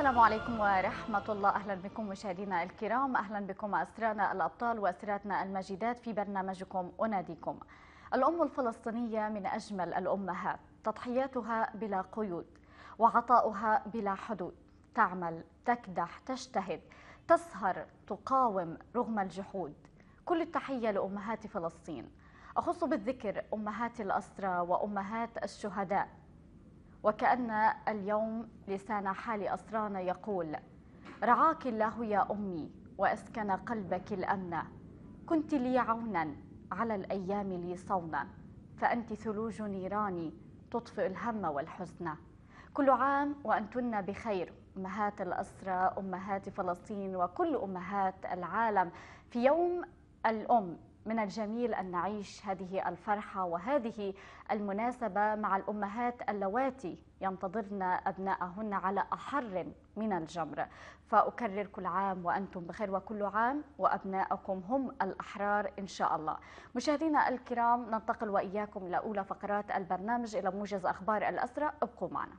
السلام عليكم ورحمة الله. أهلا بكم مشاهدينا الكرام، أهلا بكم أسرانا الأبطال وأسراتنا المجيدات في برنامجكم أناديكم. الأم الفلسطينية من أجمل الأمهات، تضحياتها بلا قيود وعطاؤها بلا حدود، تعمل، تكدح، تجتهد، تسهر، تقاوم رغم الجحود. كل التحية لأمهات فلسطين، أخص بالذكر أمهات الأسرى وأمهات الشهداء. وكأن اليوم لسان حال أسرانا يقول: رعاك الله يا أمي وأسكن قلبك الأمن، كنت لي عونا على الأيام لي صونا، فأنت ثلوج نيراني تطفئ الهم والحزن. كل عام وأنتن بخير أمهات الأسرى، أمهات فلسطين وكل أمهات العالم. في يوم الأم من الجميل أن نعيش هذه الفرحة وهذه المناسبة مع الأمهات اللواتي ينتظرن أبنائهن على أحر من الجمر. فأكرر: كل عام وأنتم بخير، وكل عام وأبنائكم هم الأحرار إن شاء الله. مشاهدينا الكرام، ننتقل وإياكم إلى أولى فقرات البرنامج، إلى موجز أخبار الأسرى. ابقوا معنا.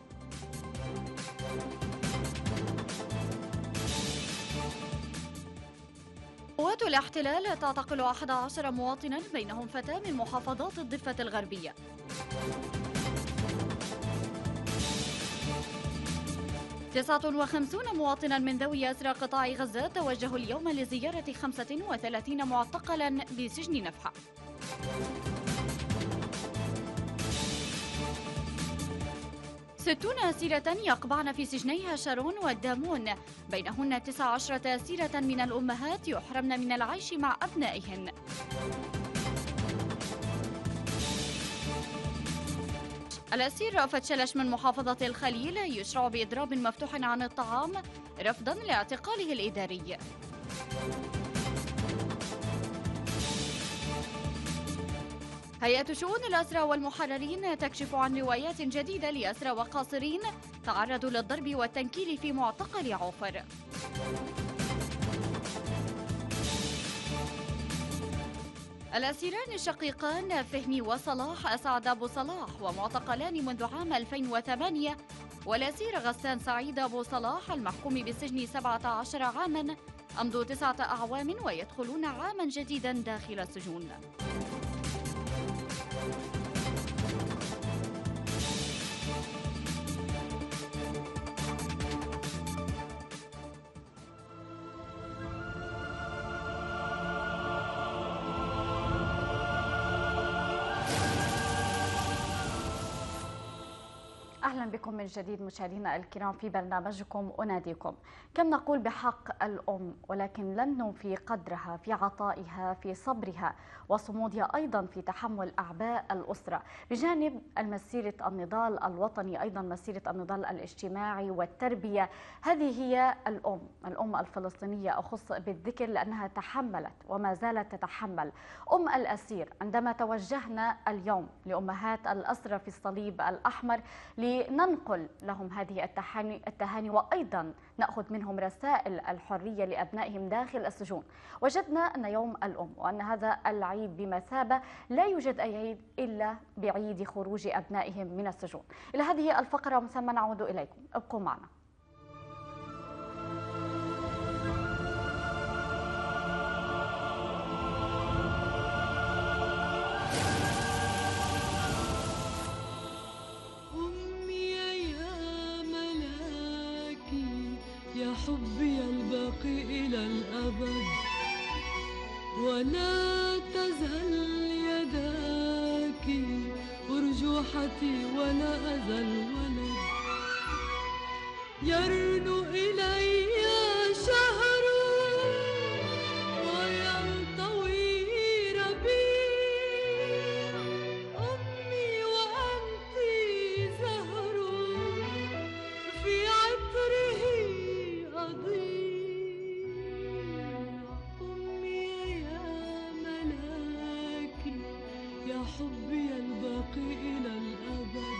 قوات الاحتلال تعتقل 11 مواطنا بينهم فتاة من محافظات الضفة الغربية. تسعة وخمسون مواطنا من ذوي أسرى قطاع غزة توجهوا اليوم لزيارة 35 معتقلا بسجن نفحة. 60 أسيرة يقبعن في سجنيها شارون والدامون، بينهن 19 أسيرة من الأمهات يحرمن من العيش مع أبنائهن. الأسير رأفت شلش من محافظة الخليل يشرع بإضراب مفتوح عن الطعام رفضا لاعتقاله الإداري. هيئة شؤون الأسرى والمحررين تكشف عن روايات جديدة لأسرى وقاصرين تعرضوا للضرب والتنكيل في معتقل عوفر. الأسيران الشقيقان فهمي وصلاح أسعد أبو صلاح ومعتقلان منذ عام 2008، والأسير غسان سعيد أبو صلاح المحكوم بالسجن 17 عاما أمضوا 9 أعوام ويدخلون عاما جديدا داخل السجون. أهلا بكم من جديد مشاهدينا الكرام في برنامجكم أناديكم. كم نقول بحق الأم، ولكن لن نوفي قدرها في عطائها، في صبرها وصمودها، أيضا في تحمل أعباء الأسرة. بجانب مسيرة النضال الوطني، أيضا مسيرة النضال الاجتماعي والتربية. هذه هي الأم الفلسطينية، أخص بالذكر لأنها تحملت وما زالت تتحمل. أم الأسير، عندما توجهنا اليوم لأمهات الأسرى في الصليب الأحمر لننقل لهم هذه التهاني وأيضا نأخذ منهم رسائل الحرية لأبنائهم داخل السجون، وجدنا أن يوم الأم وأن هذا العيد بمثابة لا يوجد أي عيد إلا بعيد خروج أبنائهم من السجون. إلى هذه الفقرة ومن ثم نعود إليكم، ابقوا معنا. حبي الباقي إلى الأبد، ولا تزل يداك أرجوحتي ولا أزل ولد، يرنو إلي شهر وينطوي ربيع، أمي وأنت زهر في عطره حبي الباقي إلى الأبد،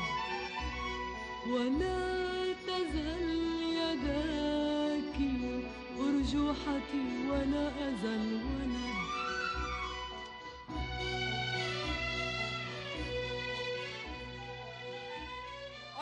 ولا تزل يداك أرجوحتي ولا أزل ولد.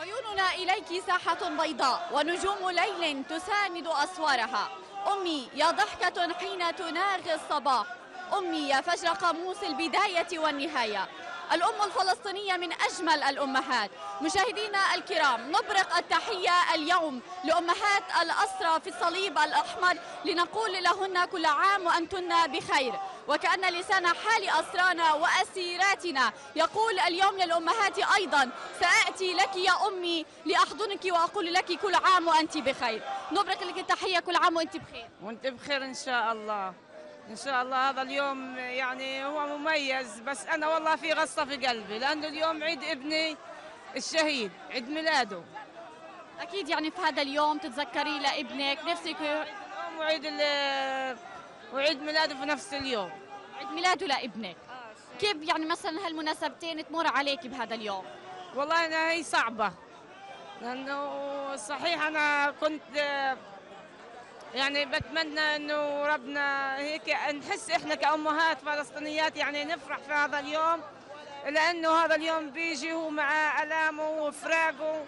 عيوننا إليك ساحة بيضاء ونجوم ليل تساند أسوارها. أمي يا ضحكة حين تناغي الصباح، أمي يا فجر قاموس البداية والنهاية. الأم الفلسطينية من أجمل الأمهات. مشاهدينا الكرام، نبرق التحية اليوم لأمهات الأسرى في الصليب الأحمر لنقول لهن كل عام وأنتن بخير. وكأن لسان حال أسرانا وأسيراتنا يقول اليوم للأمهات أيضا: سأأتي لك يا أمي لأحضنك وأقول لك كل عام وأنت بخير. نبرق لك التحية، كل عام وأنت بخير. وأنت بخير إن شاء الله. إن شاء الله. هذا اليوم يعني هو مميز، بس أنا والله في غصة في قلبي لأنه اليوم عيد ابني الشهيد، عيد ميلاده. أكيد يعني في هذا اليوم تتذكري لابنك نفسك وعيد ميلاده في نفس اليوم، عيد ميلاده لابنك. كيف يعني مثلا هالمناسبتين تمر عليك بهذا اليوم؟ والله أنا هي صعبة لأنه صحيح أنا كنت يعني بتمنى انه ربنا هيك نحس احنا كأمهات فلسطينيات يعني نفرح في هذا اليوم، لانه هذا اليوم بيجي هو مع الامه وفراقه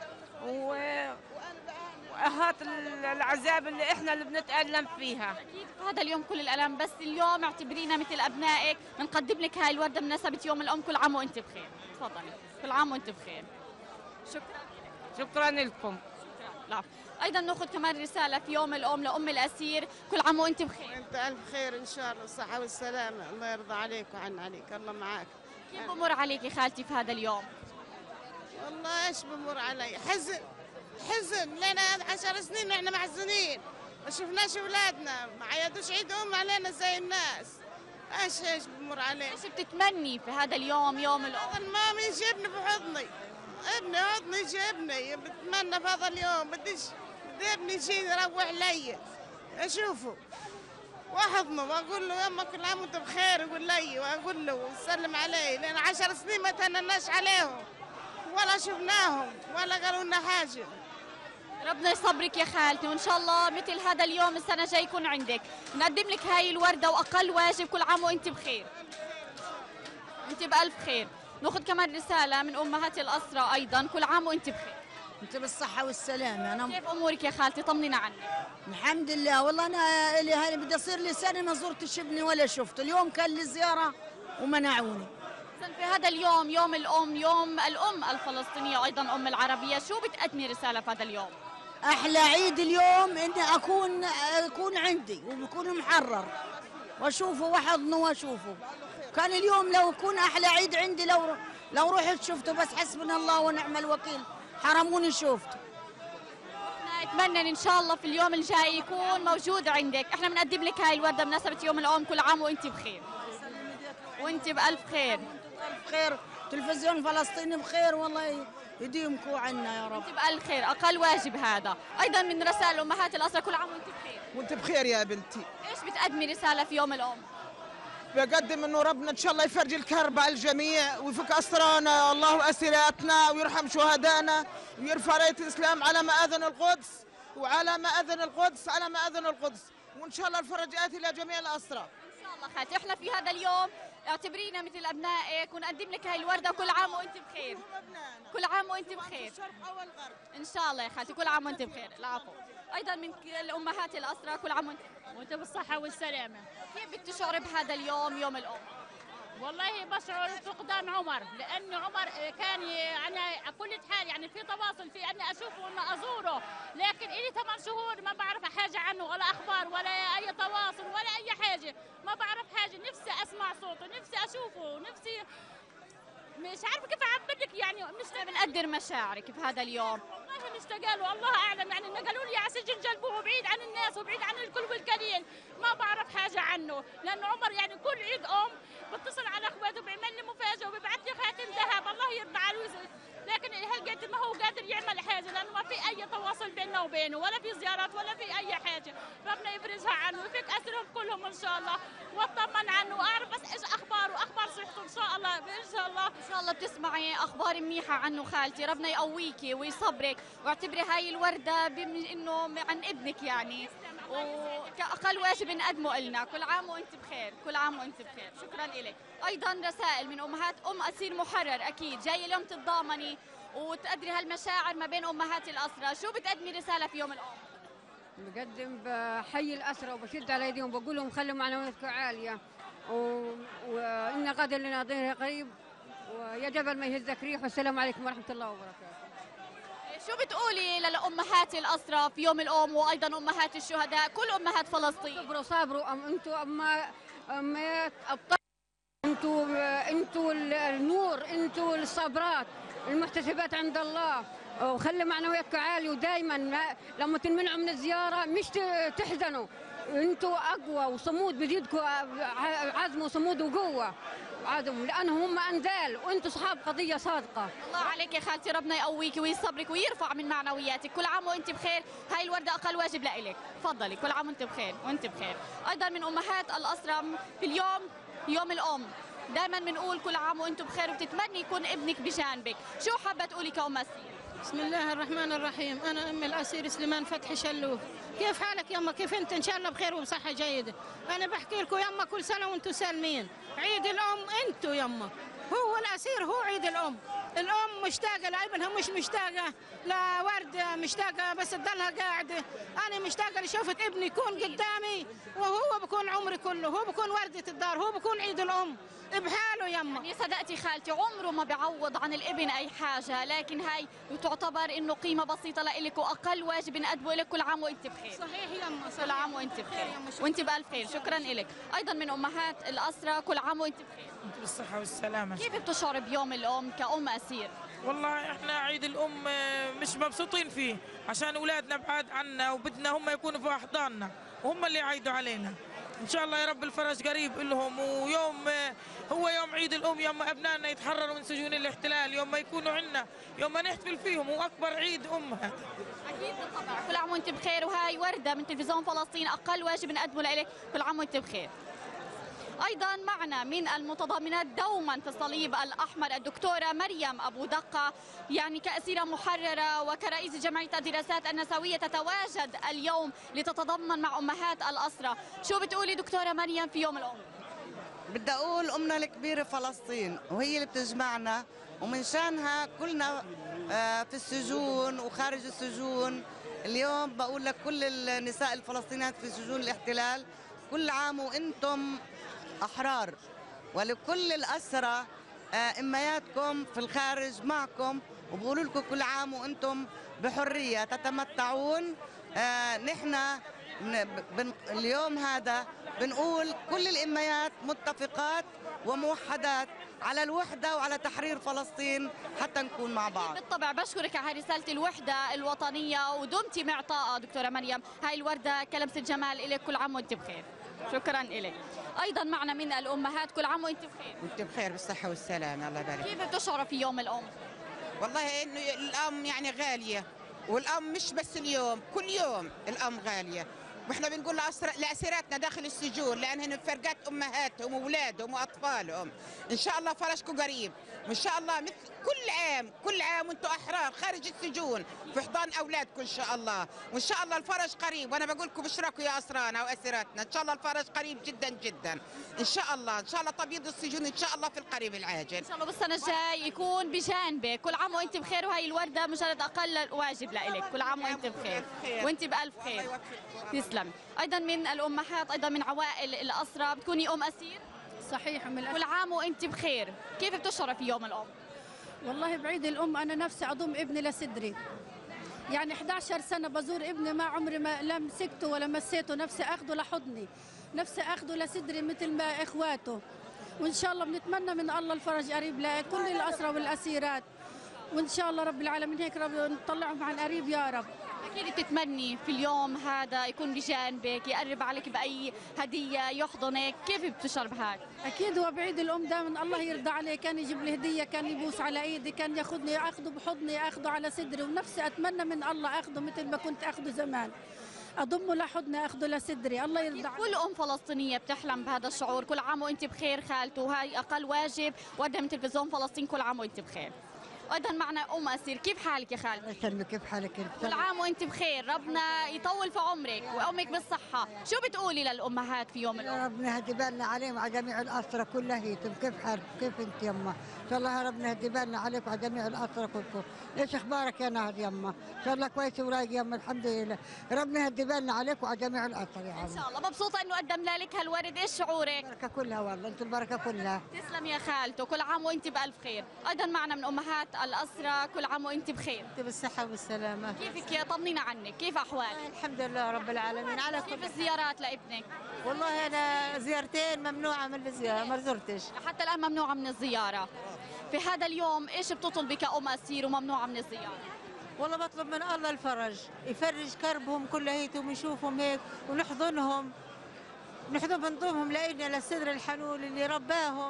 واهات العذاب اللي احنا اللي بنتألم فيها. اكيد في هذا اليوم كل الالم، بس اليوم اعتبرينا مثل ابنائك، بنقدم لك هاي الورده بمناسبه يوم الام. كل عام وانت بخير. تفضلي. كل عام وانت بخير. شكرا لكم. العفو. ايضا ناخذ كمان رساله في يوم الام لام الاسير. كل عام وانت بخير. وانت الف خير ان شاء الله، الصحه والسلامه، الله يرضى عليك وعن عليك، الله معك. كيف بمر عليك خالتي في هذا اليوم؟ والله ايش بمر علي؟ حزن لنا 10 سنين واحنا محزونين، ما شفناش اولادنا، ما عيدوش عيد علينا زي الناس. ايش بمر علي؟ ايش بتتمني في هذا اليوم يوم الام؟ المام يجيبني بحضني، حضني يجيبني، بتمنى في هذا اليوم بدي ابني يجي يروح لي اشوفه واحضنه واقول له يما كل عام وانت بخير، يقول لي واقول له وسلم عليه، لان 10 سنين ما تهنناش عليهم ولا شفناهم ولا قالوا لنا حاجه. ربنا يصبرك يا خالتي، وان شاء الله مثل هذا اليوم السنه الجايه يكون عندك. نقدم لك هاي الورده واقل واجب. كل عام وانت بخير. انت بالف خير. ناخذ كمان رساله من امهات الاسرى ايضا. كل عام وانت بخير. انت بالصحة والسلامة. كيف امورك يا خالتي؟ طمنينا عنك. الحمد لله. والله انا اللي هاني بدي اصير لي سنة ما زرتش ابني ولا شفته. اليوم كان لي زيارة ومنعوني. في هذا اليوم يوم الام، يوم الام الفلسطينية ايضا ام العربية، شو بتقدمي رسالة في هذا اليوم؟ احلى عيد اليوم اني اكون عندي وبكون محرر واشوفه واحضنه واشوفه. كان اليوم لو يكون احلى عيد عندي لو رحت شفته، بس حسبنا الله ونعم الوكيل، حرموني شوفته. نتمنى ان شاء الله في اليوم الجاي يكون موجود عندك. احنا بنقدم لك هاي الورده بمناسبه يوم الام. كل عام وانت بخير. وانت بالف خير. بخير. تلفزيون فلسطيني بخير، والله يديمكم عنا يا رب. انت بالف خير. اقل واجب هذا. ايضا من رسائل امهات الاسرى. كل عام وانت بخير. وانت بخير يا بنتي. ايش بتقدمي رساله في يوم الام؟ بقدم انه ربنا ان شاء الله يفرج الكرب على الجميع ويفك اسرانا الله واسيراتنا ويرحم شهدائنا ويرفع رايه الاسلام على مآذن القدس وعلى مآذن القدس على مآذن القدس، وان شاء الله الفرج آتي الى جميع الاسرى. ان شاء الله خالتي. احنا في هذا اليوم اعتبرينا مثل ابنائك ونقدم لك هاي الورده. كل عام وانت بخير. كل عام وانت بخير. ان شاء الله يا خالتي. كل عام وانت بخير. العفو. ايضا من الامهات الاسرى. كل عام وانت بالصحة والسلامة. كيف بتشعر بهذا اليوم يوم الام؟ والله بشعر فقدان عمر، لأن عمر كان أنا كل حال يعني في تواصل في أني أشوفه وأنا أزوره، لكن إلي 8 شهور ما بعرف حاجة عنه ولا أخبار ولا أي تواصل ولا أي حاجة، ما بعرف حاجة. نفسي أسمع صوته، نفسي أشوفه، نفسي مش عارفة كيف أعبر لك يعني. بنقدر مشاعرك في هذا اليوم. والله مشتاقة له، الله أعلم يعني. نقلوا لي على سجن جلبوه بعيد عن الناس وبعيد عن الكل والقليل، ما بعرف حاجة عنه، لأنه عمر يعني كل عيد بتصل على اخواته بيعمل لي مفاجاه وبيبعث لي خاتم ذهب، الله يرضى عليه. لكن هالقد ما هو قادر يعمل حاجه، لانه ما في اي تواصل بيننا وبينه ولا في زيارات ولا في اي حاجه. ربنا يفرجها عنه ويفك اسرهم كلهم ان شاء الله، واطمن عنه واعرف بس ايش اخباره واخبار صحته ان شاء الله. ان شاء الله ان شاء الله بتسمعي اخبار منيحه عنه خالتي. ربنا يقويكي ويصبرك، واعتبري هاي الورده انه عن ابنك يعني، وكأقل واجب نقدمه لنا. كل عام وانت بخير. كل عام وانت بخير. شكرا لك. ايضا رسائل من امهات ام اسير محرر. اكيد جاي اليوم تتضامني وتقدري هالمشاعر ما بين أمهات الأسرى، شو بتقدمي رسالة في يوم الأم؟ بقدم بحيي الأسرى وبشد على يديهم وبقول لهم خلوا معنوياتكم عالية وإن غدا لنا ظهر قريب ويا جبل ما يهزك ريح، والسلام عليكم ورحمة الله وبركاته. شو بتقولي لأمهات الأسرى في يوم الأم وأيضا أمهات الشهداء كل أمهات فلسطين؟ صبروا أنتوا أمات أبطال، أنتوا النور، أنتوا الصابرات المحتسبات عند الله، وخلي معنوياتكم عالية ودائما لما تنمنعوا من الزيارة مش تحزنوا، أنتوا أقوى وصمود بزيدكم عزم وصمود وقوة عدم، لأنهم هم أنذال وأنتم أصحاب قضية صادقة. الله عليك يا خالتي، ربنا يقويك ويصبرك ويرفع من معنوياتك. كل عام وأنت بخير. هاي الوردة أقل واجب لإلك، تفضلي. كل عام وأنت بخير وأنت بخير. أيضا من أمهات الأسرى في اليوم يوم الأم دائما بنقول كل عام وأنت بخير وبتتمني يكون ابنك بجانبك، شو حابة تقولي كأم أسير؟ بسم الله الرحمن الرحيم. أنا أم الأسير سليمان فتحي شلوف. كيف حالك يما؟ كيف أنت؟ إن شاء الله بخير وبصحة جيدة. أنا بحكي لكم يما كل سنة وأنتم سالمين. عيد الأم أنتم يما، هو الأسير هو عيد الأم. الأم مشتاقة لابنها، مش مشتاقة لوردة، مشتاقة بس تضلها قاعدة. أنا مشتاقة لشوفة ابني يكون قدامي وهو بكون عمري كله، هو بكون وردة الدار، هو بكون عيد الأم بحاله يما. يعني صدقتي خالتي، عمره ما بيعوض عن الابن اي حاجه، لكن هاي تعتبر انه قيمه بسيطه لإلك واقل واجب نقدمه لك. كل عام وانت بخير. صحيح يما، كل عام وانت بخير وانت بالف خير. شكرا لك. ايضا من امهات الاسرى، كل عام وانت بخير. انت بالصحه والسلامه. كيف بتشعر بيوم الام كأم اسير؟ والله احنا عيد الام مش مبسوطين فيه عشان اولادنا بعاد عنا وبدنا هم يكونوا في احضاننا وهم اللي يعيدوا علينا. ان شاء الله يا رب الفرج قريب لهم، ويوم هو يوم عيد الام، يوم ما ابنائنا يتحرروا من سجون الاحتلال، يوم ما يكونوا عندنا، يوم ما نحتفل فيهم، واكبر عيد امها. اكيد بالطبع. كل عام وانت بخير. وهاي ورده من تلفزيون فلسطين، اقل واجب نقدمه لك. كل عام وانت بخير. ايضا معنا من المتضامنات دوما في الصليب الاحمر الدكتوره مريم ابو دقه، يعني كاسيره محرره وكرئيس جمعيه الدراسات النسويه تتواجد اليوم لتتضامن مع امهات الاسرى. شو بتقولي دكتوره مريم في يوم الام؟ بدي اقول امنا الكبيره فلسطين وهي اللي بتجمعنا، ومن شانها كلنا في السجون وخارج السجون. اليوم بقول لك كل النساء الفلسطينيات في سجون الاحتلال كل عام وانتم أحرار، ولكل الأسرى إمياتكم في الخارج معكم، وبقولوا لكم كل عام وأنتم بحرية تتمتعون. نحن اليوم هذا بنقول كل الإميات متفقات وموحدات على الوحدة وعلى تحرير فلسطين حتى نكون مع بعض. بالطبع. بشكرك على رسالة الوحدة الوطنية ودمتي معطاءة دكتورة مريم. هاي الوردة كلمسة جمال إليك. كل عام وأنت بخير. شكرا إليك. أيضا معنا من الأمهات، كل عام وأنت بخير. وأنت بخير بالصحة والسلامة، الله يبارك. كيف بتشعر في يوم الأم؟ والله إنه الأم يعني غالية، والأم مش بس اليوم، كل يوم الأم غالية. واحنا بنقول لأسيراتنا داخل السجون لأنهن فرقات أمهاتهم وأولادهم وأطفالهم، إن شاء الله فرجكم قريب، وإن شاء الله مثل كل عام وأنتم أحرار خارج السجون في حضان أولادكم إن شاء الله، وإن شاء الله الفرج قريب. وأنا بقول لكم بشركوا يا أسرانا وأسيراتنا، إن شاء الله الفرج قريب جدا جدا إن شاء الله. إن شاء الله تبييض السجون إن شاء الله في القريب العاجل. إن شاء الله بالسنة الجاي يكون بجانبك. كل عام وأنت بخير. وهي الوردة مجرد أقل واجب لإلك. كل عام وأنت بخير وأنت بألف خير. تسلم. أيضا من الأمهات، أيضا من عوائل الأسرى، بتكوني أم أسير؟ صحيح. من كل عام وأنت بخير. كيف بتشعري في يوم الأم؟ والله بعيد الأم أنا نفسي أضم ابني لصدري، يعني 11 سنة بزور ابني ما عمري ما لا مسكته ولا مسيته، نفسي أخده لحضني، نفسي أخده لصدري مثل ما إخواته. وإن شاء الله بنتمنى من الله الفرج قريب لكل الأسرى والأسيرات، وإن شاء الله رب العالمين هيك رب نطلعهم عن قريب يا رب. أكيد بتتمني في اليوم هذا يكون بجانبك، يقرب عليك بأي هدية، يحضنك، كيف بتشعر بهاك؟ أكيد هو بعيد الأم دائما الله يرضى عليه، كان يجيب لي هدية، كان يبوس على إيدي، كان ياخذني أخذه بحضني، أخذه على صدري، ونفسي أتمنى من الله أخذه مثل ما كنت أخذه زمان، أضمه لحضني، أخذه لصدري، الله يرضى عليه. كل أم فلسطينية بتحلم بهذا الشعور. كل عام وأنت بخير خالته. وهي أقل واجب وردة من تلفزيون فلسطين. كل عام وأنت بخير. ايضا معنا ام اسير. كيف حالك يا خالتي؟ الله يسلمك. كيف حالك انت؟ كل عام وانت بخير، ربنا يطول في عمرك وامك بالصحه. شو بتقولي للامهات في يوم الام؟ ربنا يهدي بالنا عليهم وعلى جميع الاسرى كلهيتم. كيف حالك؟ كيف انت يما؟ ان شاء الله ربنا يهدي بالنا عليك وعلى جميع الاسرى كلكم. ايش اخبارك يا نهد يما؟ ان شاء الله كويس ورايق يما الحمد لله. ربنا يهدي بالنا عليك وعلى جميع الاسرى يا عم. ان شاء الله. مبسوطه انه قدمنا لك هالورد، ايش شعورك؟ البركه كلها والله، انت البركه كلها. تسلم يا خالته، كل عام وانت بالف خير. ايضا معنا من امهات الاسرى، كل عام وانت بخير. انت بالصحه والسلامه. كيفك يا؟ طمنينا عنك، كيف احوالك؟ الحمد لله رب العالمين. على كيف الزيارات لابنك؟ والله انا زيارتين ممنوعه من الزياره، ما زرتش حتى الان ممنوعه من الزياره. في هذا اليوم ايش بتطلبي كأم اسير وممنوعه من الزياره؟ والله بطلب من الله الفرج، يفرج كربهم كليتهم، يشوفهم هيك ونحضنهم بنضمهم لإلنا للصدر الحنون اللي رباهم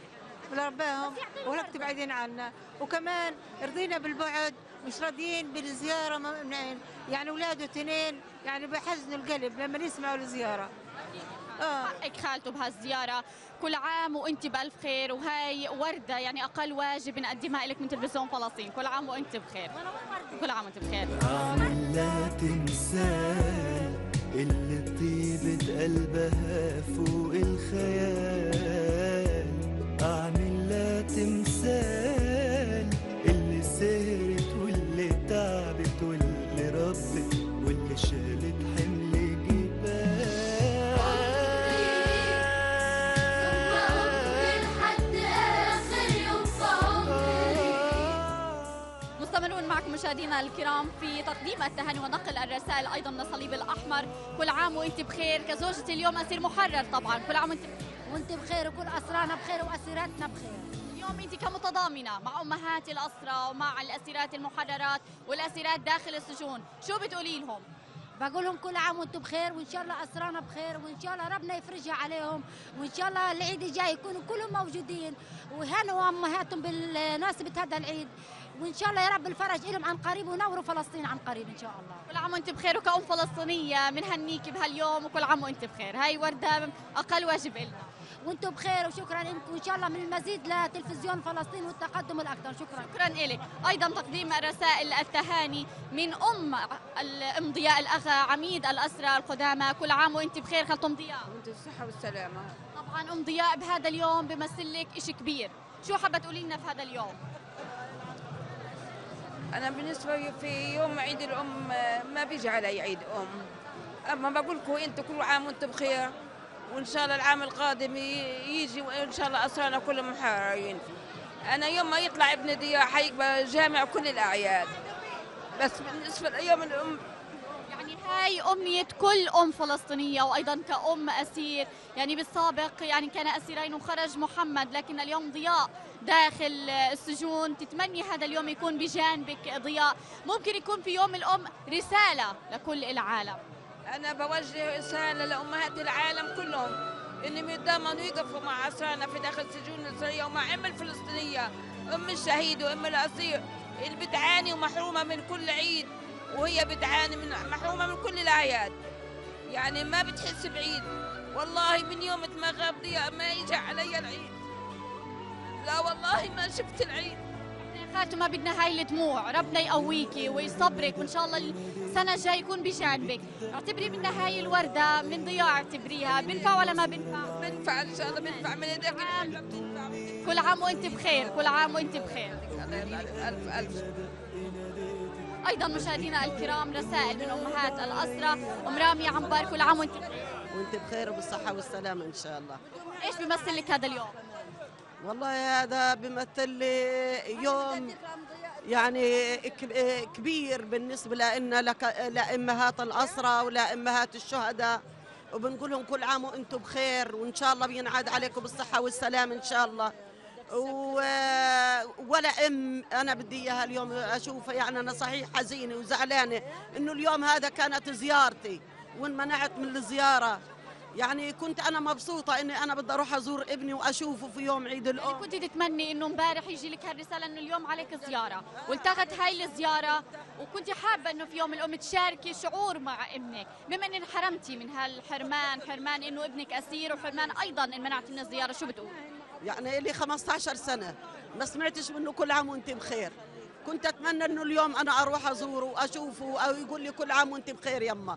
ولا بعيدين عنا. وكمان رضينا بالبعد، مش راضيين بالزياره يعني اولاده اثنين يعني بحزنوا القلب لما يسمعوا الزياره. حقك خالته بهالزياره. كل عام وانت بالف خير، وهي ورده يعني اقل واجب نقدمها لك من تلفزيون فلسطين. كل عام وانت بخير. كل عام وانت بخير. لا تنساه اللي طيبة قلبها فوق الخيال. اعمل لا تمثال اللي سهرت واللي تعبت واللي ربت واللي شالت حمل مستمرون معكم مشاهدينا الكرام في تقديم التهاني ونقل الرسائل ايضا من الصليب الاحمر. كل عام وانت بخير. كزوجتي اليوم اسير محرر طبعا، كل عام وانت بخير وكل اسرانا بخير واسيراتنا بخير. اليوم انت كمتضامنه مع امهات الاسرى ومع الاسيرات المحررات والاسيرات داخل السجون، شو بتقولي لهم؟ بقول لهم كل عام وانتم بخير، وان شاء الله اسرانا بخير، وان شاء الله ربنا يفرجها عليهم، وان شاء الله العيد الجاي يكونوا كلهم موجودين ويهنوا امهاتهم بمناسبه هذا العيد، وان شاء الله يا رب الفرج لهم عن قريب ونوروا فلسطين عن قريب ان شاء الله. كل عام وانت بخير. وكأم فلسطينيه بنهنيكي بهاليوم وكل عام وانت بخير. هاي ورده اقل واجب لنا. وانتم بخير وشكرا لكم، وان شاء الله من المزيد لتلفزيون فلسطين والتقدم الاكثر. شكرا لك. ايضا تقديم رسائل التهاني من ام ضياء الاغا عميد الاسرى القدامى. كل عام وانت بخير خالة ام ضياء. وانت بالصحه والسلامه. طبعا ام ضياء بهذا اليوم بمثل لك شيء كبير، شو حابه تقولي لنا في هذا اليوم؟ أنا بالنسبة في يوم عيد الأم ما بيجي علي عيد أم، أما بقول لكم أنتم كل عام وأنتم بخير، وإن شاء الله العام القادم يجي وإن شاء الله أسرانا كلهم محررين. أنا يوم ما يطلع ابن ضياء حيبقى جامع كل الأعياد، بس بالنسبة ليوم الأم يعني هاي أمنية كل أم فلسطينية وأيضا كأم أسير. يعني بالسابق يعني كان أسيرين وخرج محمد، لكن اليوم ضياء داخل السجون. تتمني هذا اليوم يكون بجانبك ضياء، ممكن يكون في يوم الأم رسالة لكل العالم. أنا بوجه رسالة لأمهات العالم كلهم إنهم يتضامنوا يقفوا مع أسرانا في داخل السجون المصرية ومع أم الفلسطينية، أم الشهيد وأم الأسير اللي بتعاني ومحرومة من كل عيد، وهي بتعاني محرومة من كل الأعياد، يعني ما بتحس بعيد. والله من يوم ما غاب ضياء ما يجي علي العيد، لا والله ما شفت العيد. خالته ما بدنا هاي الدموع، ربنا يقويكي ويصبرك، وان شاء الله السنه الجايه يكون بجانبك. اعتبري منها هاي الورده من ضياء، اعتبريها بنفع ولا ما بنفع؟ بنفع ان شاء الله، بنفع من ايديك. كل عام وانت بخير. كل عام وانت بخير. الف الف. ايضا مشاهدينا الكرام رسائل من امهات الاسرى. ام رامي عنبر، كل عام وانت بخير. وانت بخير وبالصحه والسلامه ان شاء الله. ايش بيمثل لك هذا اليوم؟ والله هذا بيمثل لي يوم يعني كبير بالنسبة لنا لأمهات الأسرى ولأمهات الشهداء، وبنقول لهم كل عام وأنتم بخير، وإن شاء الله بينعاد عليكم بالصحة والسلام إن شاء الله. ولا أنا بدي إياها اليوم أشوفها، يعني أنا صحيح حزينة وزعلانة إنه اليوم هذا كانت زيارتي وانمنعت من الزيارة. يعني كنت أنا مبسوطة إني أنا بدي أروح أزور ابني وأشوفه في يوم عيد الأم. يعني كنت تتمني إنه امبارح يجي لك هالرسالة إنه اليوم عليك زيارة، والتغت هاي الزيارة، وكنت حابة إنه في يوم الأم تشاركي شعور مع ابنك، بما إن انحرمتي من هالحرمان، حرمان إنه ابنك أسير، وحرمان أيضا انمنعت من الزيارة، شو بتقول؟ يعني لي 15 سنة ما سمعتش منه كل عام وانت بخير. كنت اتمنى انه اليوم انا اروح ازوره واشوفه او يقول لي كل عام وانت بخير يما،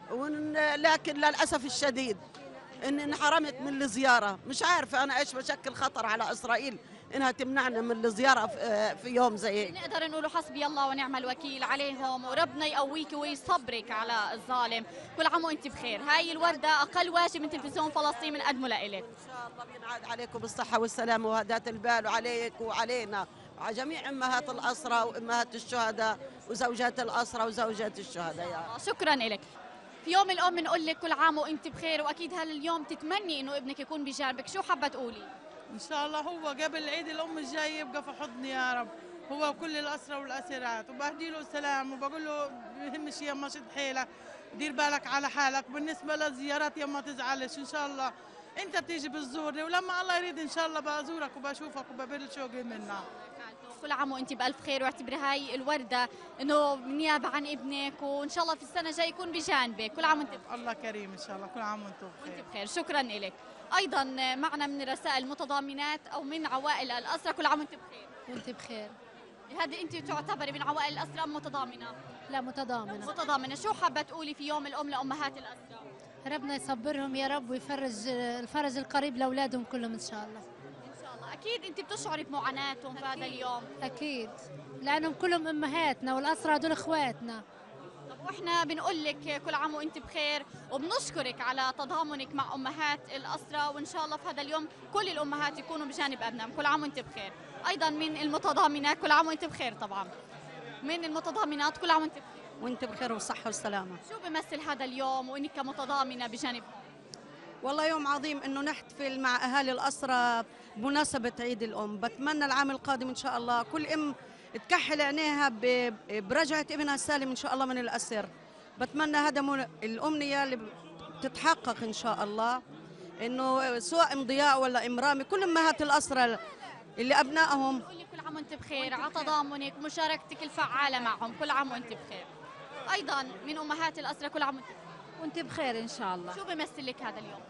لكن للاسف الشديد اني انحرمت من الزياره. مش عارفه انا ايش بشكل خطر على اسرائيل انها تمنعنا من الزياره في يوم زي هيك. نقدر نقول حسبي الله ونعم الوكيل عليهم، وربنا يقويك ويصبرك على الظالم. كل عام وانت بخير. هاي الورده اقل واجب من تلفزيون فلسطين بنقدمه لإلك. ان شاء الله بينعاد عليكم بالصحه والسلامه وهدات البال، وعليك وعلينا وعلى جميع امهات الاسرى وامهات الشهداء وزوجات الاسرى وزوجات الشهداء. يا شكرا لك. في يوم الام بنقول لك كل عام وانت بخير، واكيد هاليوم تتمني انه ابنك يكون بجانبك، شو حابه تقولي؟ ان شاء الله هو قبل عيد الام الجاي يبقى في حضني يا رب، هو وكل الاسرى والاسيرات، وبهدي له السلام وبقول له بيهمش يما شد حيلك، دير بالك على حالك. بالنسبه للزيارات يما تزعلش، ان شاء الله انت بتيجي بتزورني، ولما الله يريد ان شاء الله بزورك وبشوفك وببل شوقي منك. كل عام وانت بالف خير، واعتبري هاي الورده انه نيابه عن ابنك، وان شاء الله في السنه الجايه يكون بجانبك. كل عام وانت بخير. الله كريم ان شاء الله. كل عام وانتم بخير. وانت بخير. شكرا لك. ايضا معنا من رسائل المتضامنات او من عوائل الاسرى. كل عام وانت بخير. وانت بخير. هذه انت تعتبري من عوائل الاسرى ام متضامنه؟ لا متضامنه. متضامنه. شو حابه تقولي في يوم الام لامهات الاسرى؟ ربنا يصبرهم يا رب ويفرج الفرج القريب لاولادهم كلهم ان شاء الله. أكيد أنت بتشعري بمعاناتهم في هذا اليوم. أكيد لأنهم كلهم أمهاتنا والأسرى هدول إخواتنا. طب وإحنا بنقول لك كل عام وأنت بخير، وبنشكرك على تضامنك مع أمهات الأسرى، وإن شاء الله في هذا اليوم كل الأمهات يكونوا بجانب أبنائهم. كل عام وأنت بخير. أيضا من المتضامنات كل عام وأنت بخير. طبعا من المتضامنات كل عام وأنت بخير. وأنت بخير والصحة والسلامة. شو بيمثل هذا اليوم وإنك كمتضامنة بجانبهم؟ والله يوم عظيم انه نحتفل مع اهالي الاسرى بمناسبه عيد الام. بتمنى العام القادم ان شاء الله كل ام تكحل عينيها برجعه ابنها السالم ان شاء الله من الاسر. بتمنى هذا الامنيه اللي تتحقق ان شاء الله، انه سواء ام ضياء ولا ام رامي كل امهات الاسرى اللي ابنائهم. بقول لك كل عام وانت بخير على تضامنك ومشاركتك الفعاله معهم. كل عام وانت بخير. ايضا من امهات الاسرى كل عام وانت بخير ان شاء الله. شو بيمثل لك هذا اليوم؟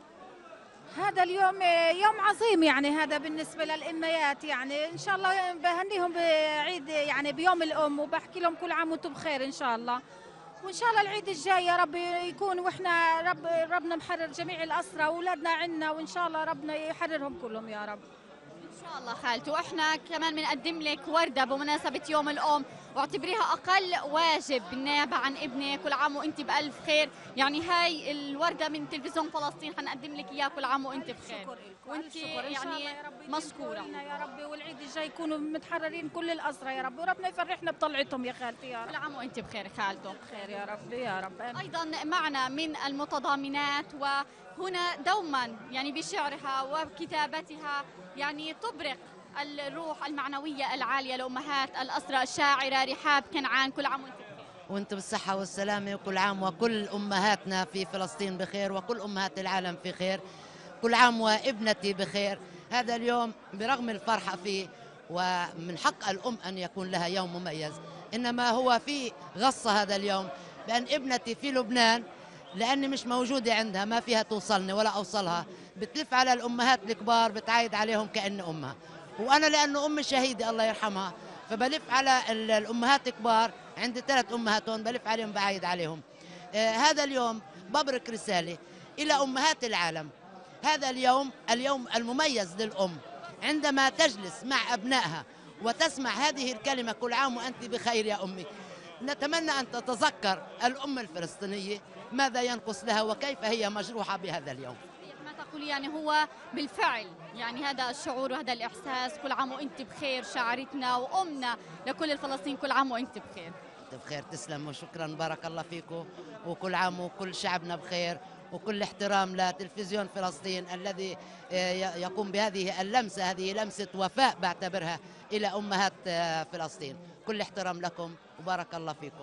هذا اليوم يوم عظيم، يعني هذا بالنسبه للاميات، يعني ان شاء الله بهنيهم بعيد يعني بيوم الام، وبحكي لهم كل عام وانتم بخير ان شاء الله. وان شاء الله العيد الجاي يا رب يكون واحنا ربنا محرر جميع الاسرى واولادنا عنا، وان شاء الله ربنا يحررهم كلهم يا رب. ان شاء الله خالتي. واحنا كمان بنقدم لك ورده بمناسبه يوم الام، واعتبريها اقل واجب بالنيابه عن ابنك. كل عام وانت بالف خير. يعني هاي الورده من تلفزيون فلسطين حنقدم لك اياها. كل عام وانت بخير. وانت يعني مشكوره يا ربي، والعيد الجاي يكونوا متحررين كل الاسرى يا رب، وربنا يفرحنا بطلعتهم يا خالتي يا رب. كل عام وانت بخير خالته. بخير يا رب يا رب. ايضا معنا من المتضامنات، وهنا دوما يعني بشعرها وكتابتها يعني تبرق الروح المعنوية العالية لأمهات الأسرى الشاعرة رحاب كنعان. كل عام وانت بخير. وانت بالصحة والسلامة، وكل عام وكل أمهاتنا في فلسطين بخير، وكل أمهات العالم في خير. كل عام وابنتي بخير. هذا اليوم برغم الفرحة فيه، ومن حق الأم أن يكون لها يوم مميز، إنما هو في غصة هذا اليوم بأن ابنتي في لبنان، لأني مش موجودة عندها، ما فيها توصلني ولا أوصلها، بتلف على الأمهات الكبار بتعايد عليهم كأن أمها. وأنا لأنه أمي شهيدة الله يرحمها، فبلف على الأمهات الكبار، عندي 3 أمهات هون، بلف عليهم بعايد عليهم. هذا اليوم ببرك رسالة إلى أمهات العالم. هذا اليوم المميز للأم، عندما تجلس مع أبنائها وتسمع هذه الكلمة كل عام وأنت بخير يا أمي. نتمنى أن تتذكر الأم الفلسطينية ماذا ينقص لها وكيف هي مجروحة بهذا اليوم. ما تقول يعني هو بالفعل يعني هذا الشعور وهذا الإحساس. كل عام وأنت بخير شاعرتنا وأمنا لكل الفلسطين. كل عام وأنت بخير. أنت بخير. تسلم وشكرا، بارك الله فيكم، وكل عام وكل شعبنا بخير، وكل احترام لتلفزيون فلسطين الذي يقوم بهذه اللمسة. هذه لمسة وفاء بعتبرها إلى أمهات فلسطين. كل احترام لكم وبارك الله فيكم.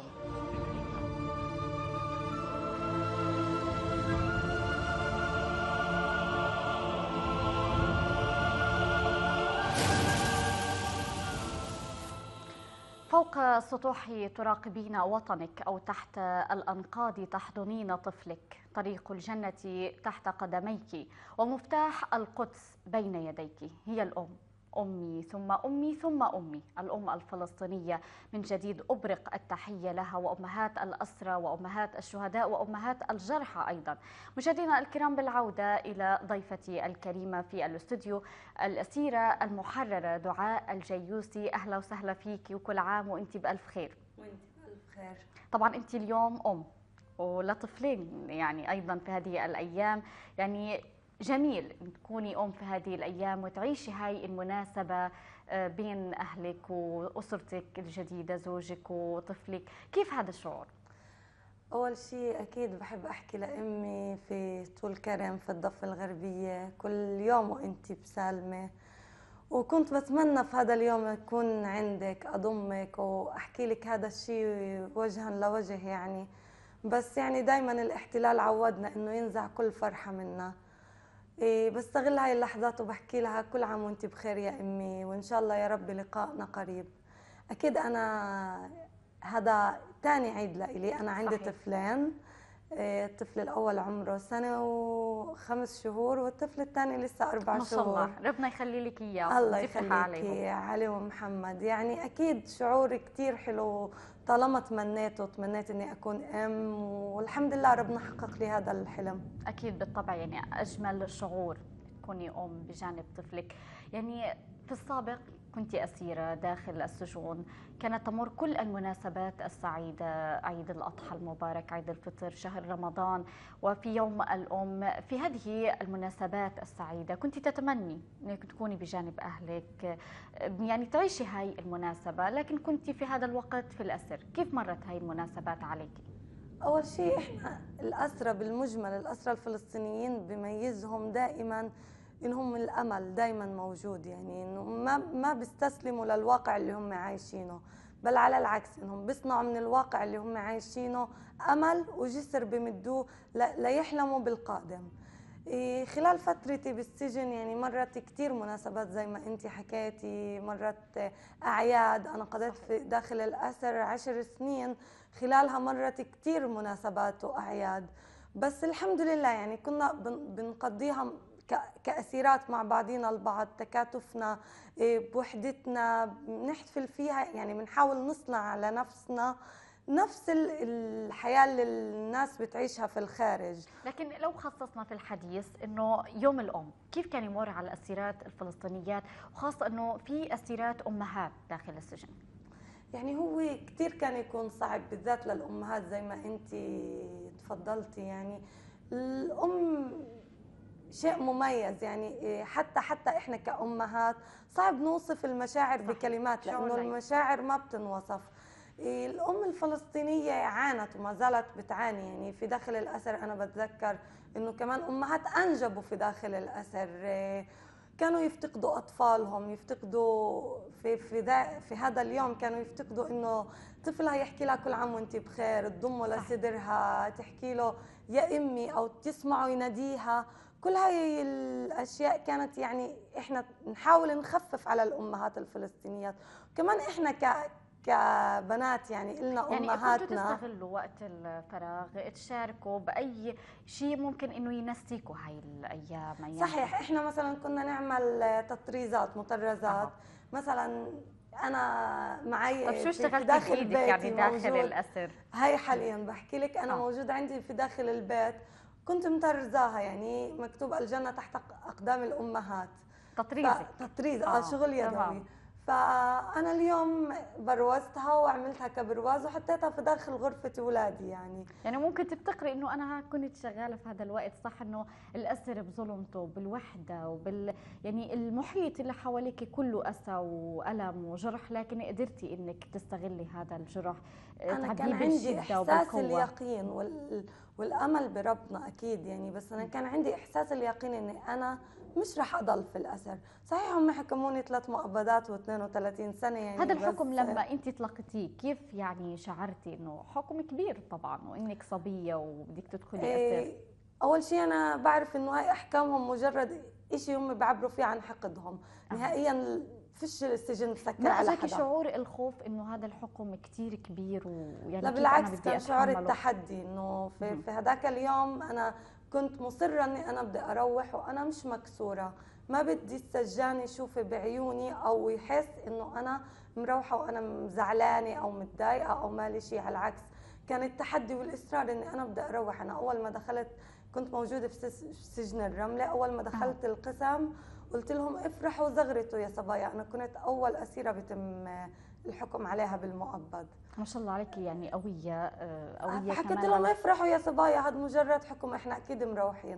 فوق سطوح تراقبين وطنك، أو تحت الأنقاض تحضنين طفلك. طريق الجنة تحت قدميك، ومفتاح القدس بين يديك. هي الأم، أمي ثم أمي ثم أمي، الأم الفلسطينية من جديد أبرق التحية لها، وأمهات الأسرى وأمهات الشهداء وأمهات الجرحى أيضا. مشاهدينا الكرام، بالعودة إلى ضيفتي الكريمة في الاستوديو الأسيرة المحررة دعاء الجيوسي. أهلا وسهلا فيك، وكل عام وأنت بألف خير. وأنت بألف خير. طبعا أنت اليوم أم ولطفلين يعني أيضا في هذه الأيام، يعني جميل تكوني أم في هذه الأيام وتعيشي هاي المناسبة بين أهلك وأسرتك الجديدة، زوجك وطفلك. كيف هذا الشعور؟ أول شيء أكيد بحب أحكي لأمي في طول كرم في الضفة الغربية كل يوم وأنت بسالمة، وكنت بتمنى في هذا اليوم أكون عندك أضمك وأحكي لك هذا الشيء وجها لوجه يعني، بس يعني دايما الاحتلال عودنا إنه ينزع كل فرحة منا. بستغل هاي اللحظات وبحكي لها كل عام وانت بخير يا امي، وان شاء الله يا رب لقائنا قريب. اكيد انا هذا ثاني عيد لإلي، انا عندي صحيح. طفلين، الطفل الاول عمره 1 و5 شهور والطفل الثاني لسه 4 شهور. ما شاء الله، ربنا يخلي لك اياه. الله يخليكي علي ومحمد. يعني اكيد شعور كثير حلو طالما تمنيت اني اكون ام، والحمد لله ربنا حقق لي هذا الحلم. اكيد بالطبع، يعني اجمل شعور تكوني ام بجانب طفلك. يعني في السابق كنت اسيره داخل السجون، كانت تمر كل المناسبات السعيده، عيد الاضحى المبارك، عيد الفطر، شهر رمضان، وفي يوم الام. في هذه المناسبات السعيده كنت تتمني انك تكوني بجانب اهلك، يعني تعيشي هاي المناسبه، لكن كنت في هذا الوقت في الاسر. كيف مرت هاي المناسبات عليك؟ اول شيء احنا الاسرى بالمجمل، الاسرى الفلسطينيين بيميزهم دائما انهم الامل دائما موجود، يعني انه ما بيستسلموا للواقع اللي هم عايشينه، بل على العكس انهم بيصنعوا من الواقع اللي هم عايشينه امل وجسر بمدوه ليحلموا بالقادم. خلال فترتي بالسجن يعني مرت كثير مناسبات زي ما انت حكيتي، مرت اعياد، انا قضيت في داخل الاسر 10 سنين، خلالها مرت كثير مناسبات واعياد، بس الحمد لله يعني كنا بنقضيها كأسيرات مع بعضينا البعض، تكاتفنا بوحدتنا بنحتفل فيها، يعني بنحاول نصنع على نفسنا نفس الحياة اللي الناس بتعيشها في الخارج. لكن لو خصصنا في الحديث انه يوم الام، كيف كان يمر على الاسيرات الفلسطينيات، وخاصة انه في اسيرات امهات داخل السجن؟ يعني هو كثير كان يكون صعب بالذات للامهات زي ما انت تفضلتي، يعني الام شيء مميز، يعني حتى احنا كأمهات صعب نوصف المشاعر بكلمات، لانه المشاعر ما بتنوصف. الام الفلسطينيه عانت وما زالت بتعاني، يعني في داخل الاسر انا بتذكر انه كمان امهات انجبوا في داخل الاسر، كانوا يفتقدوا اطفالهم، يفتقدوا في هذا اليوم كانوا يفتقدوا انه طفلها يحكي لها كل عام وانت بخير، تضمه لصدرها، تحكي له يا امي او تسمعه يناديها. كل هاي الاشياء كانت يعني احنا نحاول نخفف على الامهات الفلسطينيات، كمان احنا كبنات يعني إلنا امهاتنا. يعني كنتوا تستغلوا وقت الفراغ تشاركوا باي شيء ممكن انه ينسيكوا هاي الايام؟ صحيح، احنا مثلا كنا نعمل تطريزات مطرزات، مثلا انا معي طب شو اشتغلتي داخل بايدك يعني داخل الاسر؟ هاي حاليا بحكي لك انا موجود عندي في داخل البيت، كنت مطرزاها، يعني مكتوب الجنة تحت أقدام الأمهات. تطريز شغل يدوي. فأنا اليوم بروزتها وعملتها كبرواز وحطيتها في داخل غرفة أولادي. يعني ممكن تفتكري إنه أنا كنت شغالة في هذا الوقت، صح إنه الأسر بظلمته بالوحدة يعني المحيط اللي حواليك كله أسى وألم وجرح، لكن قدرتي إنك تستغلي هذا الجرح. أنا كان عندي إحساس اليقين والأمل بربنا أكيد يعني، بس أنا كان عندي إحساس اليقين إني أنا مش رح أضل في الأسر. صحيح هم حكموني 3 مؤبدات و32 سنة يعني، هذا الحكم لما أنت تلقيتيه كيف يعني شعرتي إنه حكم كبير طبعا وإنك صبية وبدك تدخلي أسر؟ أول شيء أنا بعرف إنه هاي أحكامهم مجرد إشي هم بيعبروا فيه عن حقدهم، نهائيا فيش السجن مسكر ما على اجاكي حدا. شعور الخوف انه هذا الحكم كثير كبير ويعني لا بالعكس كان شعور التحدي انه في هذاك اليوم انا كنت مصره اني انا بدي اروح وانا مش مكسوره، ما بدي السجان يشوف بعيوني او يحس انه انا مروحه وانا زعلانه او متضايقه او مالي شيء، على العكس كان التحدي والاصرار اني انا بدي اروح. انا اول ما دخلت كنت موجوده في سجن الرمله، اول ما دخلت القسم قلت لهم افرحوا زغرتوا يا صبايا، انا كنت اول اسيره بتم الحكم عليها بالمؤبد. ما شاء الله عليكي، يعني قويه قويه. حكيت لهم افرحوا يا صبايا، هذا مجرد حكم، احنا اكيد مروحين.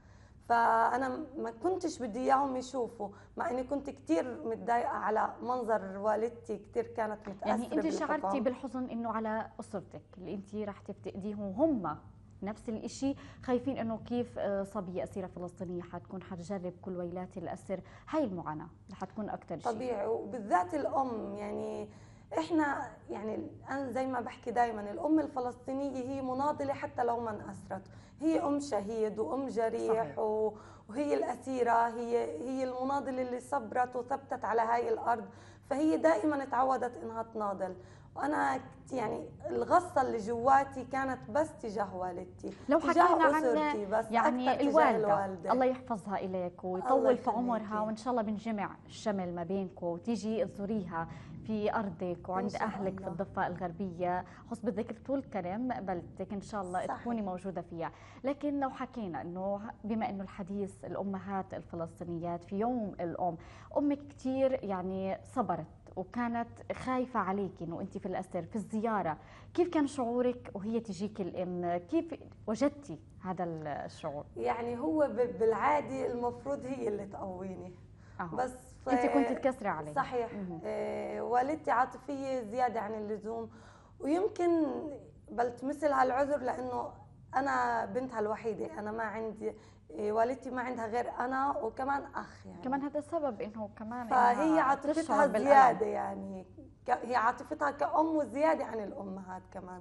فانا ما كنتش بدي اياهم يشوفوا، مع اني كنت كثير متضايقه على منظر والدتي، كثير كانت متاثره. يعني انت شعرتي بالحزن انه على اسرتك اللي انت رح تفتقديهم، وهم نفس الشيء خايفين انه كيف صبيه اسيره فلسطينيه حتكون حتجرب كل ويلات الاسر، هاي المعاناه رح تكون اكثر شيء طبيعي، وبالذات الام. يعني احنا يعني انا زي ما بحكي دائما الام الفلسطينيه هي مناضله حتى لو ما انأسرت، هي ام شهيد وام جريح وهي الاسيره، هي المناضله اللي صبرت وثبتت على هاي الارض، فهي دائما تعودت انها تناضل. وانا يعني الغصه اللي جواتي كانت بس تجاه والدتي، لو حكينا عن بس يعني الوالده الله يحفظها اليك ويطول في عمرها، وان شاء الله بنجمع الشمل ما بينكم وتيجي تزوريها في ارضك وعند اهلك في الضفه الغربيه، خص بالذكر طول كرم بلدتك ان شاء الله تكوني موجوده فيها. لكن لو حكينا انه بما انه الحديث الامهات الفلسطينيات في يوم الام، امك كثير يعني صبرت وكانت خايفة عليك انه انت في الاسر في الزيارة، كيف كان شعورك وهي تجيك الام؟ كيف وجدتي هذا الشعور؟ يعني هو بالعادي المفروض هي اللي تقويني، بس انت كنت تكسري علي. صحيح. والدتي عاطفية زيادة عن اللزوم، ويمكن بلتمثل هالعذر لانه انا بنتها الوحيدة، انا ما عندي والدتي ما عندها غير انا وكمان اخ، يعني كمان هذا السبب انه كمان فهي عاطفتها زياده، يعني هي عاطفتها كأم وزياده عن الامهات كمان.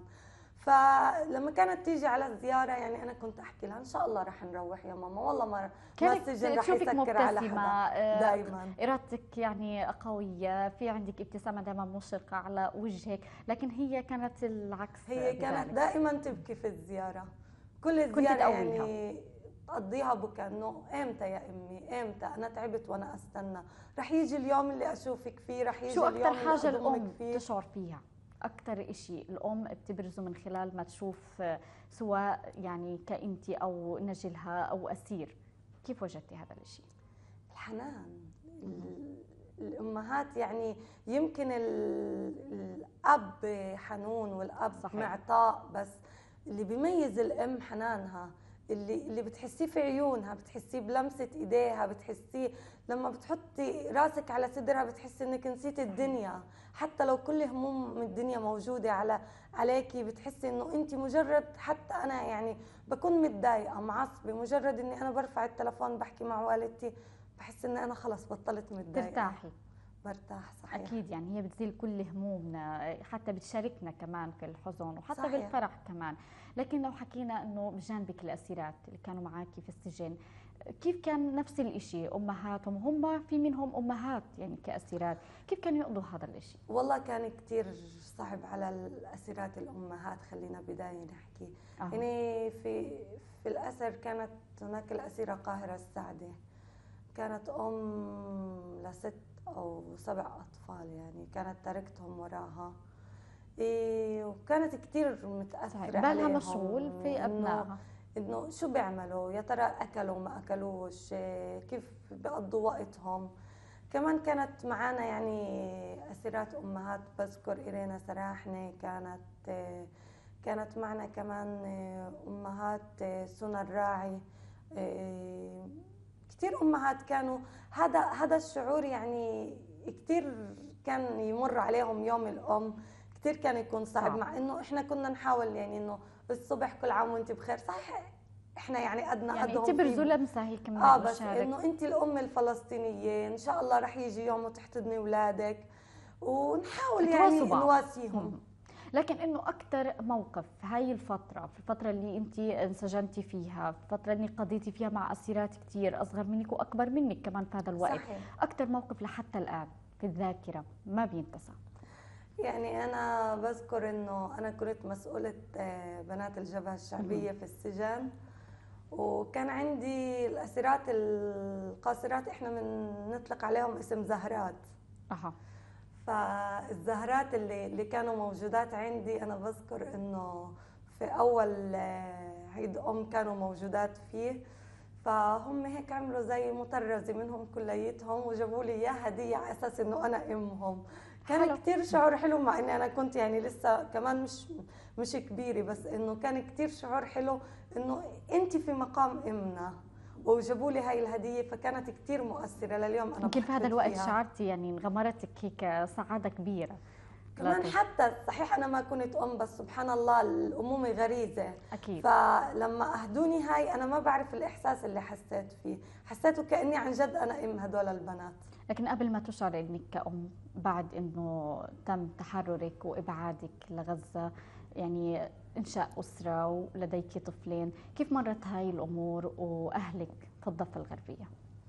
فلما كانت تيجي على الزياره يعني انا كنت احكي لها ان شاء الله رح نروح يا ماما، والله ما السجن رح يسكر على حدا. دائما ارادتك يعني قويه، في عندك ابتسامه دائما مشرقه على وجهك، لكن هي كانت العكس. هي كانت دائما تبكي في الزياره، كل الزياره يعني تقضيها بكى انه امتى يا امي امتى، انا تعبت وانا استنى، رح يجي اليوم اللي اشوفك فيه، رح يجي شو اليوم اكثر حاجه اللي الام فيه. تشعر فيها؟ اكثر شيء الام بتبرزه من خلال ما تشوف سواء يعني كأنتي او نجلها او اسير، كيف وجدتي هذا الشيء؟ الحنان. الامهات يعني يمكن الاب حنون والاب صحيح معطاء، بس اللي بيميز الام حنانها، اللي بتحسيه في عيونها، بتحسيه بلمسه ايديها، بتحسيه لما بتحطي راسك على صدرها بتحسي انك نسيت الدنيا، حتى لو كل هموم الدنيا موجوده عليكي بتحسي انه انت مجرد، حتى انا يعني بكون متضايقه معصبه، مجرد اني انا برفع التلفون بحكي مع والدتي بحس اني انا خلص بطلت متضايقه، ترتاحي. برتاح. صحيح. اكيد يعني هي بتزيل كل همومنا، حتى بتشاركنا كمان في الحزن وحتى صحيح. بالفرح كمان. لكن لو حكينا انه بجانبك الاسيرات اللي كانوا معاكي في السجن، كيف كان نفس الشيء امهاتهم؟ هم في منهم امهات يعني كاسيرات، كيف كانوا يقضوا هذا الشيء؟ والله كان كثير صعب على الاسيرات الامهات، خلينا بدايه نحكي. يعني في الاسر كانت هناك الاسيره قاهره السعده، كانت ل6 أو 7 أطفال، يعني كانت تركتهم وراها. وكانت كثير متأثرة بالها مشغول في أبنائها، إنه شو بيعملوا، يا ترى أكلوا ما أكلوش، كيف بيقضوا وقتهم. كمان كانت معنا يعني أسيرات أمهات، بذكر إيرينا سراحني كانت معنا كمان أمهات سنى الراعي، كثير امهات كانوا. هذا الشعور يعني كثير كان يمر عليهم يوم الام، كثير كان يكون صعب. مع انه احنا كنا نحاول يعني انه الصبح كل عام وانت بخير، صحيح احنا يعني قدنا يعني قدهم تبرزوا لمسه هيك من بس انه انت الام الفلسطينيه، ان شاء الله رح يجي يوم وتحتضني اولادك، ونحاول يعني نواسيهم. لكن انه اكثر موقف هاي الفتره، في الفتره اللي انت انسجنتي فيها، في الفتره اللي قضيتي فيها مع اسيرات كثير اصغر منك واكبر منك كمان في هذا الوقت، اكثر موقف لحتى الان في في الذاكرة ما بينتسى؟ يعني أنا بذكر إنه أنا كنت مسؤولة بنات الجبهة الشعبية في السجن، وكان عندي الأسيرات القاصرات إحنا نطلق عليهم اسم زهرات. فالزهرات اللي كانوا موجودات عندي، أنا بذكر إنه في أول عيد كانوا موجودات فيه، فهم هيك عملوا زي مطرزة منهم كليتهم وجابوا لي إياها هدية على أساس إنه أنا أمهم. كان كتير شعور حلو، مع إني أنا كنت يعني لسه كمان مش كبيرة، بس إنه كان كتير شعور حلو إنه أنت في مقام أمنا وجابوا لي هاي الهدية، فكانت كتير مؤثرة لليوم. أنا يمكن في هذا الوقت شعرتي يعني انغمرتك هيك سعادة كبيرة كمان. حتى صحيح أنا ما كنت بس سبحان الله الأمومة غريزة أكيد. فلما أهدوني هاي أنا ما بعرف الإحساس اللي حسيت فيه، حسيته كأني عن جد أنا أم هدول البنات. لكن قبل ما تشعر إنك كأم، بعد إنه تم تحررك وإبعادك لغزة، يعني إنشاء أسرة ولديك طفلين، كيف مرت هاي الأمور وأهلك في الضفة الغربية؟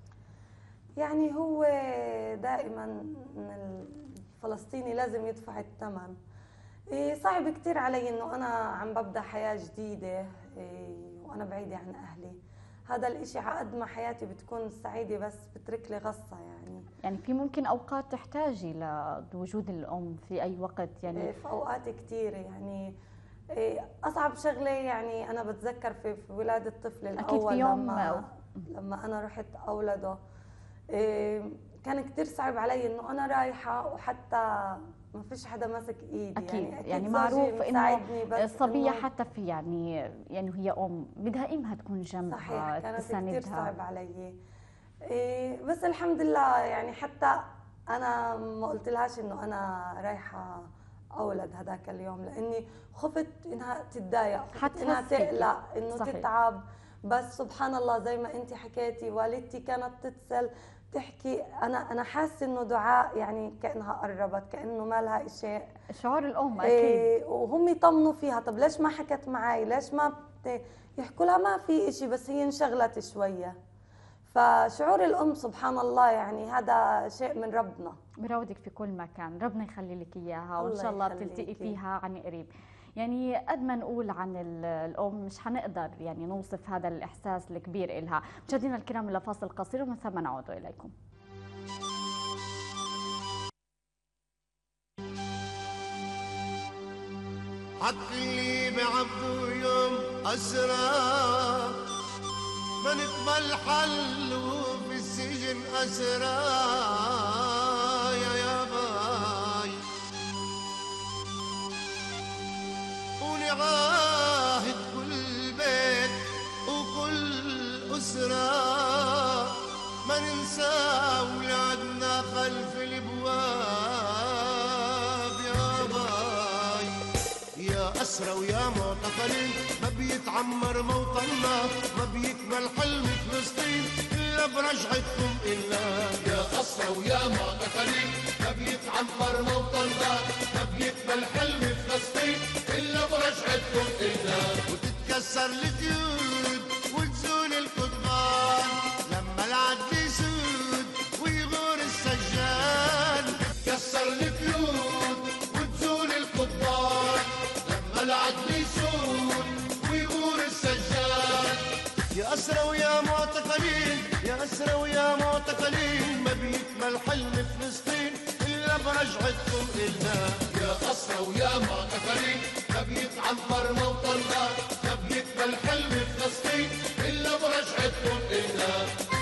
يعني هو دائما الفلسطيني لازم يدفع الثمن. صعب كتير علي إنه أنا عم ببدأ حياة جديدة وأنا بعيدة عن أهلي. هذا الإشي على قد ما حياتي بتكون سعيدة بس بترك لي غصة. يعني في ممكن أوقات تحتاجي لوجود الأم في أي وقت؟ يعني في أوقات كتيرة. يعني أصعب شغلة يعني أنا بتذكر في ولادة الطفل الأول. أكيد في يوم لما أنا رحت أولده كان كتير صعب علي إنه أنا رايحة وحتى ما فيش حدا ماسك ايدي. أكيد يعني معروف إنه الصبية حتى في يعني وهي أم بدها إمها تكون جنبها. صحيح كانت كتير صعب علي. بس الحمد لله يعني حتى أنا ما قلت لهاش إنه أنا رايحة أولد هذاك اليوم، لأني خفت إنها تتضايق، خفت إنها تقلق، إنه تتعب. بس سبحان الله زي ما أنت حكيتي، والدتي كانت تتصل تحكي أنا حاسة إنه دعاء، يعني كأنها قربت، كأنه ما لها شيء. شعور الأم أكيد. وهم يطمنوا فيها، طب ليش ما حكت معي؟ ليش ما يحكوا لها ما في إشي، بس هي انشغلت شوية. فشعور الأم سبحان الله يعني هذا شيء من ربنا، براودك في كل مكان. ربنا يخلي لك إياها وإن شاء الله بتلتقي فيها عن قريب. يعني قد ما نقول عن الأم مش حنقدر يعني نوصف هذا الإحساس الكبير إلها. مشاهدينا الكرام لفاصل قصير ومن ثم نعود إليكم. عقلي بعبده يوم أسرى، من اقبل حل وفي السجن أسرى يا باي، ونعاهد كل بيت وكل أسرة ما ننسى ولادنا خلف الابواب يا باي. يا أسرى ويا معتقلين ما بيتعمر موطننا، ما بيكمل حلم فلسطين إلا برجعتكم إلا. يا أسرى ويا معتقلين ما بيتعمر موطننا، ما بيكمل حلم فلسطين إلا برجعتكم إلا. وتتكسر القيود وتزول القضبان لما العدل يسود ويغور السجان. تتكسر القيود وتزول القضبان لما العدل يسود ويغور السجان. يا أسرى ويا معتقلين، يا أسرى ويا معتقلين ما بيكمل حلم فلسطين إلا برجعتكم إلا. يا أسرى ويا معتقلين ما بيتعمر موطننا، ما بيكمل حلم فلسطين إلا برجعتكم إلا.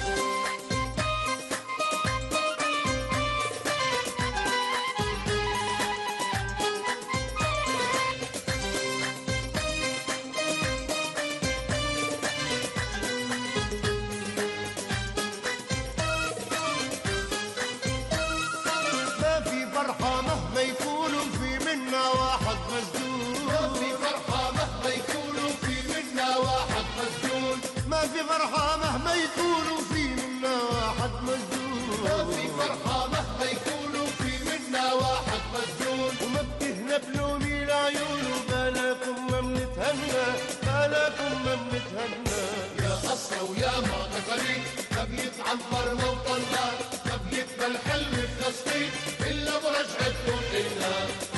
فرحة مهما يكونوا في منا واحد مسجون. ما في فرحة مهما يكونوا في منا واحد مسجون. ما في فرحة مهما يكونوا في منا واحد مسجون. ما في فرحة مهما يكونوا في منا واحد مسجون. وما بتهنى بلومي العيون وبالكم ما بنتهنى، بالكم ما بنتهنى. يا أسرى ويا معتقلين ما بيتعمر موطننا، ما بيكمل حلم فلسطين إلا برجعتكم إلنا.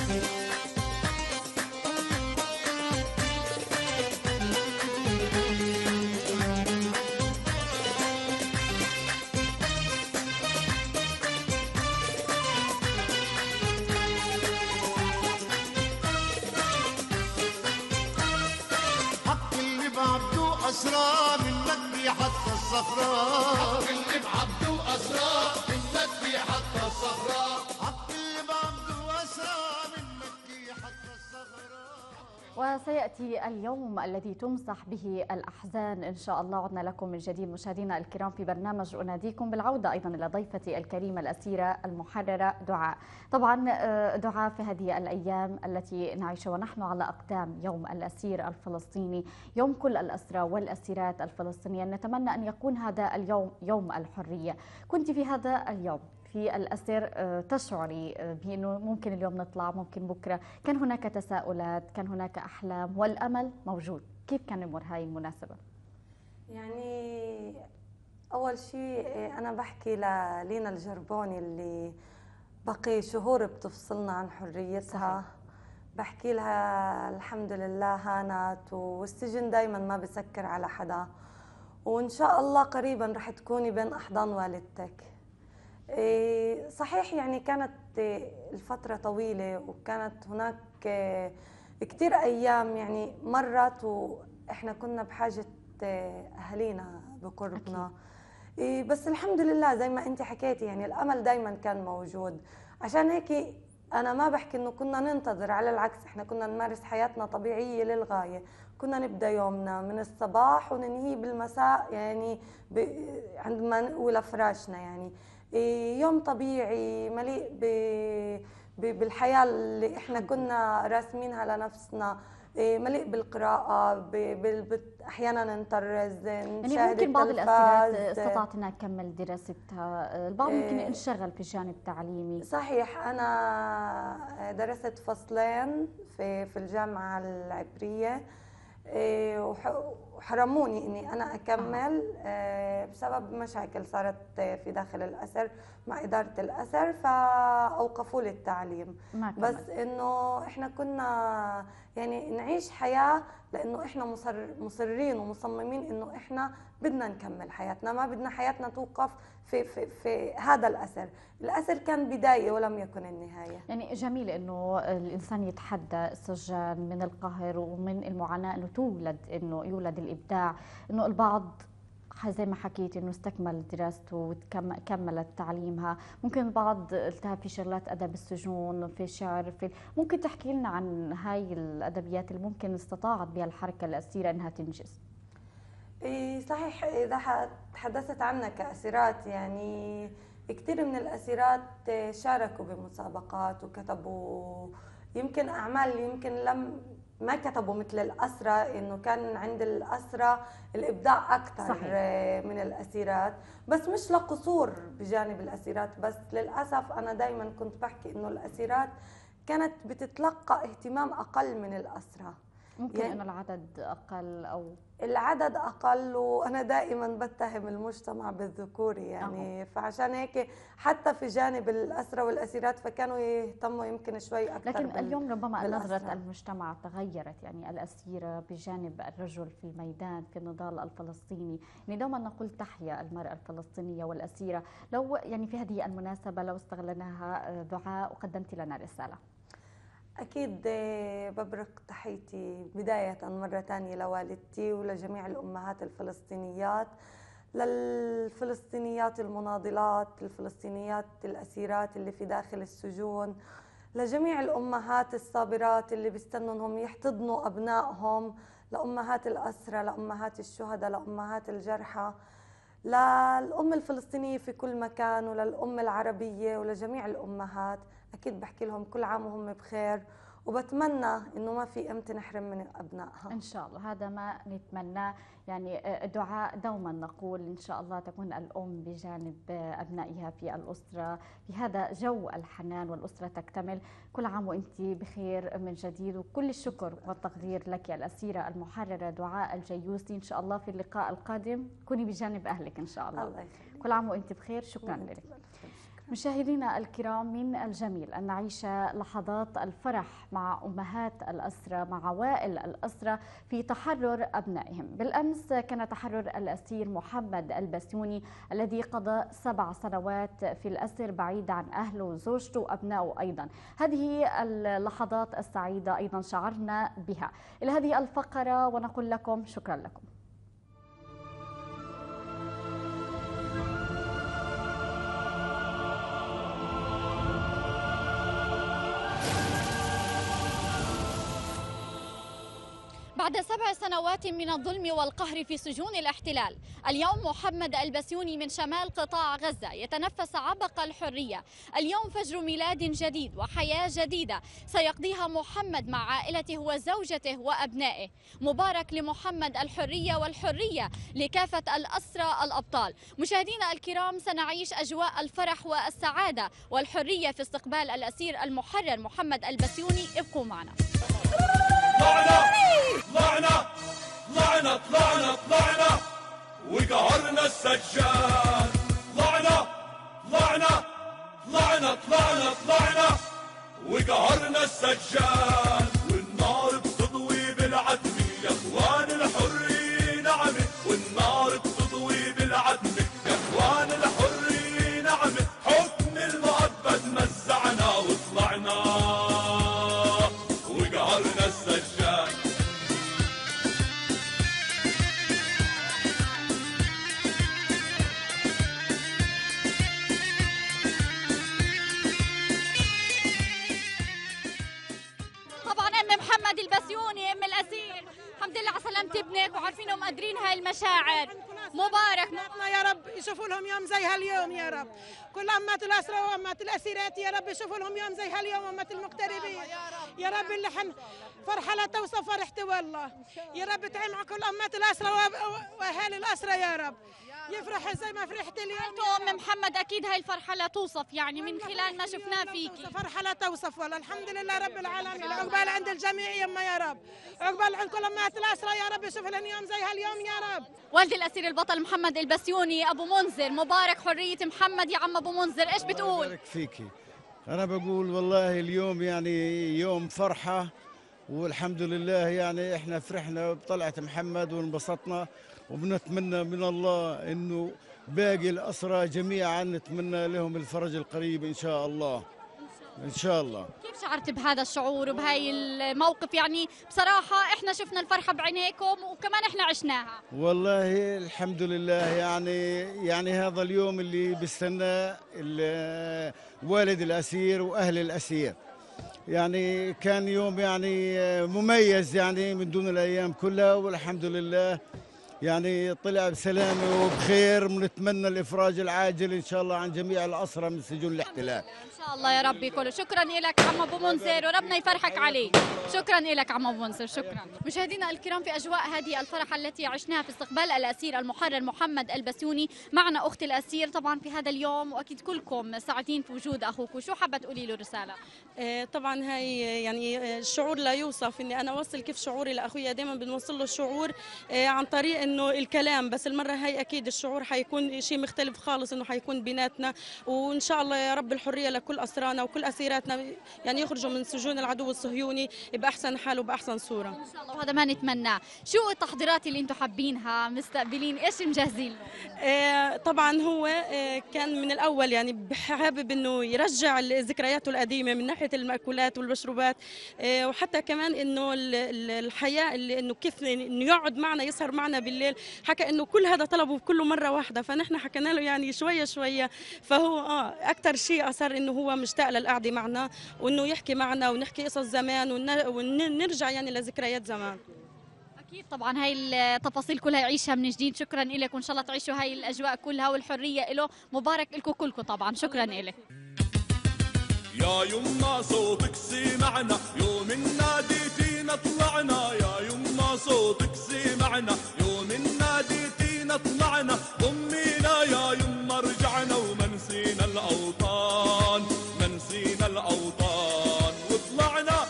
أسرى من مكة حتى الصخراء، حق اللي بعبده أسرى من مكة حتى الصخراء، حق اللي بعبده أسرى من مكة حتى الصخراء. وسيأتي اليوم الذي تمسح به الأحزان إن شاء الله. عدنا لكم من جديد مشاهدينا الكرام في برنامج أناديكم، بالعودة أيضا إلى ضيفتي الكريمة الأسيرة المحررة دعاء. طبعا دعاء، في هذه الأيام التي نعيشها ونحن على أقدام يوم الأسير الفلسطيني، يوم كل الأسرى والأسيرات الفلسطينية، نتمنى أن يكون هذا اليوم يوم الحرية. كنت في هذا اليوم في الأسر تشعري بأنه ممكن اليوم نطلع، ممكن بكرة، كان هناك تساؤلات، كان هناك أحلام والأمل موجود. كيف كان يمر هاي المناسبة؟ يعني أول شيء أنا بحكي للينا الجربوني اللي بقي شهور بتفصلنا عن حريتها. صحيح. بحكي لها الحمد لله هانت، والسجن دايما ما بسكر على حدا، وإن شاء الله قريبا رح تكوني بين أحضان والدتك. صحيح يعني كانت الفترة طويلة، وكانت هناك كتير أيام يعني مرت وإحنا كنا بحاجة أهالينا بقربنا. بس الحمد لله زي ما أنت حكيتي، يعني الأمل دايما كان موجود. عشان هيك أنا ما بحكي إنه كنا ننتظر، على العكس إحنا كنا نمارس حياتنا طبيعية للغاية. كنا نبدأ يومنا من الصباح وننهي بالمساء، يعني عندما نقول فراشنا، يعني يوم طبيعي مليء بالحياة اللي احنا كنا راسمينها لنفسنا، مليء بالقراءة، أحيانا نطرز، نشاهد يعني ممكن بعض الأسيرات استطاعت أنها تكمل دراستها، البعض ممكن انشغل في الجانب التعليمي. صحيح، أنا درست فصلين في الجامعة العبرية، وحرموني اني انا اكمل بسبب مشاكل صارت في داخل الاسر مع اداره الاسر، فاوقفوا لي التعليم. بس انه احنا كنا يعني نعيش حياه، لانه احنا مصرين ومصممين انه احنا بدنا نكمل حياتنا، ما بدنا حياتنا توقف في هذا الأسر. الأسر كان بداية ولم يكن النهاية. يعني جميل إنه الإنسان يتحدى السجان من القهر ومن المعاناة، إنه يولد الإبداع، إنه البعض زي ما حكيت إنه استكمل دراسته وكملت تعليمها، ممكن البعض التهى في شغلات أدب السجون، في شعر، ممكن تحكي لنا عن هاي الأدبيات اللي ممكن استطاعت بها الحركة الأسيرة إنها تنجز؟ صحيح، إذا تحدثت عنها كأسيرات، يعني كثير من الأسيرات شاركوا بمسابقات وكتبوا يمكن أعمال يمكن ما كتبوا مثل الأسرى، إنه كان عند الأسرى الإبداع أكثر. صحيح. من الأسيرات، بس مش لقصور بجانب الأسيرات، بس للأسف أنا دايما كنت بحكي إنه الأسيرات كانت بتتلقى اهتمام أقل من الأسرى. ممكن يعني إنه العدد أقل أو العدد أقل، وأنا دائما بتهم المجتمع بالذكوري يعني فعشان هيك حتى في جانب الأسرى والأسيرات فكانوا يهتموا يمكن شوي أكثر. لكن اليوم ربما نظرة المجتمع تغيرت، يعني الأسيرة بجانب الرجل في الميدان في النضال الفلسطيني، يعني دوما نقول تحيا المرأة الفلسطينية والأسيرة. لو يعني في هذه المناسبة لو استغلناها دعاء وقدمت لنا رسالة. أكيد ببرك تحيتي بداية مرة ثانية لوالدتي ولجميع الأمهات الفلسطينيات، للفلسطينيات المناضلات، الفلسطينيات الأسيرات اللي في داخل السجون، لجميع الأمهات الصابرات اللي بيستنوا أنهم يحتضنوا أبنائهم، لأمهات الأسرى، لأمهات الشهداء، لأمهات الجرحى، للأم الفلسطينية في كل مكان، وللأم العربية ولجميع الأمهات. أكيد بحكي لهم كل عام وهم بخير، وبتمنى إنه ما في أمتى نحرم من أبنائها. إن شاء الله هذا ما نتمناه، يعني دعاء دوما نقول إن شاء الله تكون الأم بجانب أبنائها في الأسرة في هذا جو الحنان والأسرة تكتمل. كل عام وأنت بخير من جديد، وكل الشكر والتقدير لك يا الأسيرة المحررة دعاء الجيوسي. إن شاء الله في اللقاء القادم كوني بجانب أهلك إن شاء الله. الله يخليك. كل عام وأنت بخير، شكرا لك. مشاهدينا الكرام، من الجميل أن نعيش لحظات الفرح مع أمهات الأسرى، مع عوائل الأسرى في تحرر أبنائهم. بالأمس كان تحرر الأسير محمد البسيوني الذي قضى 7 سنوات في الأسر بعيد عن أهله وزوجته وأبنائه أيضا. هذه اللحظات السعيدة أيضا شعرنا بها. إلى هذه الفقرة ونقول لكم شكرا لكم. بعد 7 سنوات من الظلم والقهر في سجون الاحتلال، اليوم محمد البسيوني من شمال قطاع غزة يتنفس عبق الحرية. اليوم فجر ميلاد جديد وحياة جديدة سيقضيها محمد مع عائلته وزوجته وأبنائه. مبارك لمحمد الحرية، والحرية لكافة الأسرى الأبطال. مشاهدينا الكرام، سنعيش أجواء الفرح والسعادة والحرية في استقبال الأسير المحرر محمد البسيوني. ابقوا معنا. طلعنا وقهرنا السجان. طلعنا وقهرنا السجان. والنار بتضوي بالعتمة يا اخوان الحرية نعمة. والنار بتضوي بالعتمة يا اخوان الحرية نعمة. حكم المؤبد مزعنا وطلعنا وقهرنا السجان. محمد البسيوني ام الاسير، الحمد لله على سلامة ابنك، وعارفين ومقدرين هاي المشاعر. مبارك يا رب يشوفوا لهم يوم زي هاليوم يا رب. كل امات الاسرى وامات الاسيرات يا رب يشوفوا لهم يوم زي هاليوم، وامات المغتربين يا رب اللي فرحه لا توصف فرحتي والله. يا رب تعين مع كل امات الاسرى واهالي الاسرى يا رب، يفرحوا زي ما فرحت اليوم. ام محمد اكيد هاي الفرحه لا توصف، يعني من خلال ما شفناه فيكي فرحه لا توصف والله. الحمد لله رب العالمين. عقبال عند الجميع يما يا رب، عقبال عند كل امهات الاسرى يا رب يشوف لهم يوم زي هاليوم يا رب. والد الاسير البطل محمد البسيوني ابو منذر، مبارك حريه محمد يا عم ابو منذر، ايش بتقول؟ بارك فيكي. انا بقول والله اليوم يعني يوم فرحه، والحمد لله يعني احنا فرحنا بطلعه محمد وانبسطنا، وبنتمنى من الله انه باقي الاسرى جميعا نتمنى لهم الفرج القريب ان شاء الله. ان شاء الله. كيف شعرت بهذا الشعور وبهاي الموقف؟ يعني بصراحه احنا شفنا الفرحه بعينيكم وكمان احنا عشناها. والله الحمد لله، يعني هذا اليوم اللي بيستناه والد الاسير واهل الاسير. يعني كان يوم يعني مميز يعني من دون الايام كلها، والحمد لله يعني طلع بسلامه وبخير. ونتمنى الافراج العاجل ان شاء الله عن جميع الاسرى من سجون الاحتلال ان شاء الله يا رب كله. شكرا لك عم ابو منذر، وربنا يفرحك عليه. شكرا لك عم ابو منذر، شكرا. مشاهدينا الكرام، في اجواء هذه الفرحه التي عشناها في استقبال الاسير المحرر محمد البسيوني، معنا اخت الاسير طبعا في هذا اليوم، واكيد كلكم سعيدين في وجود اخوك. شو حابه تقولي له رساله؟ طبعا هاي يعني الشعور لا يوصف، اني انا اوصل كيف شعوري لاخويا. دائما بنوصل له الشعور عن طريق انه الكلام، بس المره هاي اكيد الشعور حيكون شيء مختلف خالص، انه حيكون بيناتنا. وان شاء الله يا رب الحريه لكل اسرانا وكل اسيراتنا، يعني يخرجوا من سجون العدو الصهيوني باحسن حال وباحسن صوره ان شاء الله، وهذا ما نتمناه. شو التحضيرات اللي انتم حابينها مستقبلين؟ ايش مجهزين له؟ طبعا هو كان من الاول يعني حابب انه يرجع ذكرياته القديمه من ناحيه المأكولات والمشروبات، وحتى كمان انه الحياه اللي انه كيف انه يقعد معنا يسهر معنا بالليل. حكى انه كل هذا طلبه كله مره واحده، فنحن حكينا له يعني شويه شويه. فهو اكثر شيء اصر انه هو مشتاق للقعده معنا، وانه يحكي معنا ونحكي قصص زمان ونرجع يعني لذكريات زمان. اكيد طبعا هاي التفاصيل كلها يعيشها من جديد. شكرا لك، وان شاء الله تعيشوا هاي الاجواء كلها والحريه له. مبارك لكم كلكم طبعا. شكرا لك. يا يما صوتك سمعنا يوم ناديتينا طلعنا. يا يما صوتك سمعنا يوم ناديتينا طلعنا. ضمينا يا يما رجعنا وما نسينا الاوطان، ما نسينا الاوطان. وطلعنا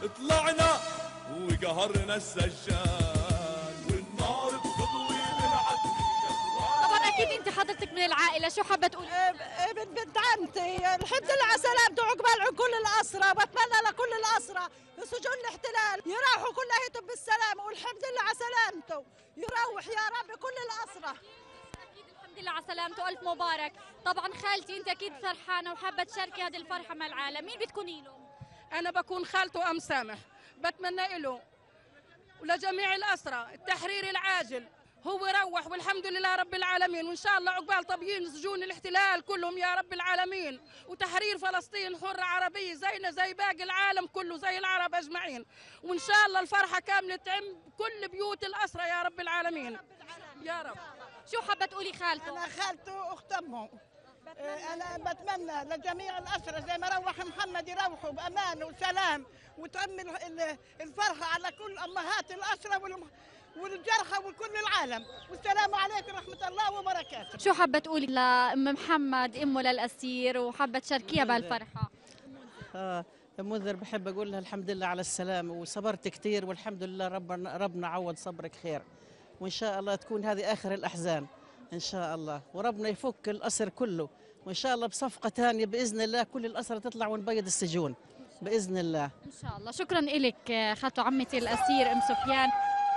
وقهرنا السجان. والنار بتضوي بالعدل. طبعا اكيد انت حضرتك من العائلة، شو حابة تقولي؟ بنت عمتي الحمد لله على سلامته وعقبال كل الأسرى، بتمنى لكل الأسرى في سجون الاحتلال يروحوا كلهم بالسلامة والحمد لله على سلامته، يروح يا رب كل الأسرى. الحمد لله على سلامته، ألف مبارك. طبعا خالتي أنت أكيد فرحانة وحابة تشاركي هذه الفرحة مع العالم، مين بتكوني له؟ أنا بكون خالته أم سامح، بتمنى له ولجميع الأسرى التحرير العاجل، هو يروح والحمد لله رب العالمين، وإن شاء الله عقبال طبيين سجون الاحتلال كلهم يا رب العالمين، وتحرير فلسطين حرة عربية زينا زي باقي العالم كله زي العرب أجمعين، وإن شاء الله الفرحة كاملة تعم كل بيوت الأسرى يا رب العالمين يا رب. شو حابة تقولي خالته؟ أنا خالته أخت أمه. أنا بتمنى لجميع الأسرى زي ما روح محمد يروحوا بأمان وسلام، وتعم الفرحة على كل أمهات الأسرى والجرحى وكل العالم، والسلام عليكم ورحمة الله وبركاته. شو حابة تقولي لأم محمد أمه للأسير وحابة تشاركيها بهالفرحة؟ منذر بحب أقول لها الحمد لله على السلامة وصبرت كثير والحمد لله ربنا عوض صبرك خير، وإن شاء الله تكون هذه آخر الأحزان إن شاء الله، وربنا يفك الأسر كله، وإن شاء الله بصفقة ثانية بإذن الله كل الأسرى تطلع ونبيض السجون بإذن الله إن شاء الله. شكرا إلك خالته عمتي الأسير أم سفيان.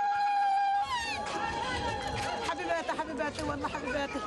حبيباتي والله حبيباتي،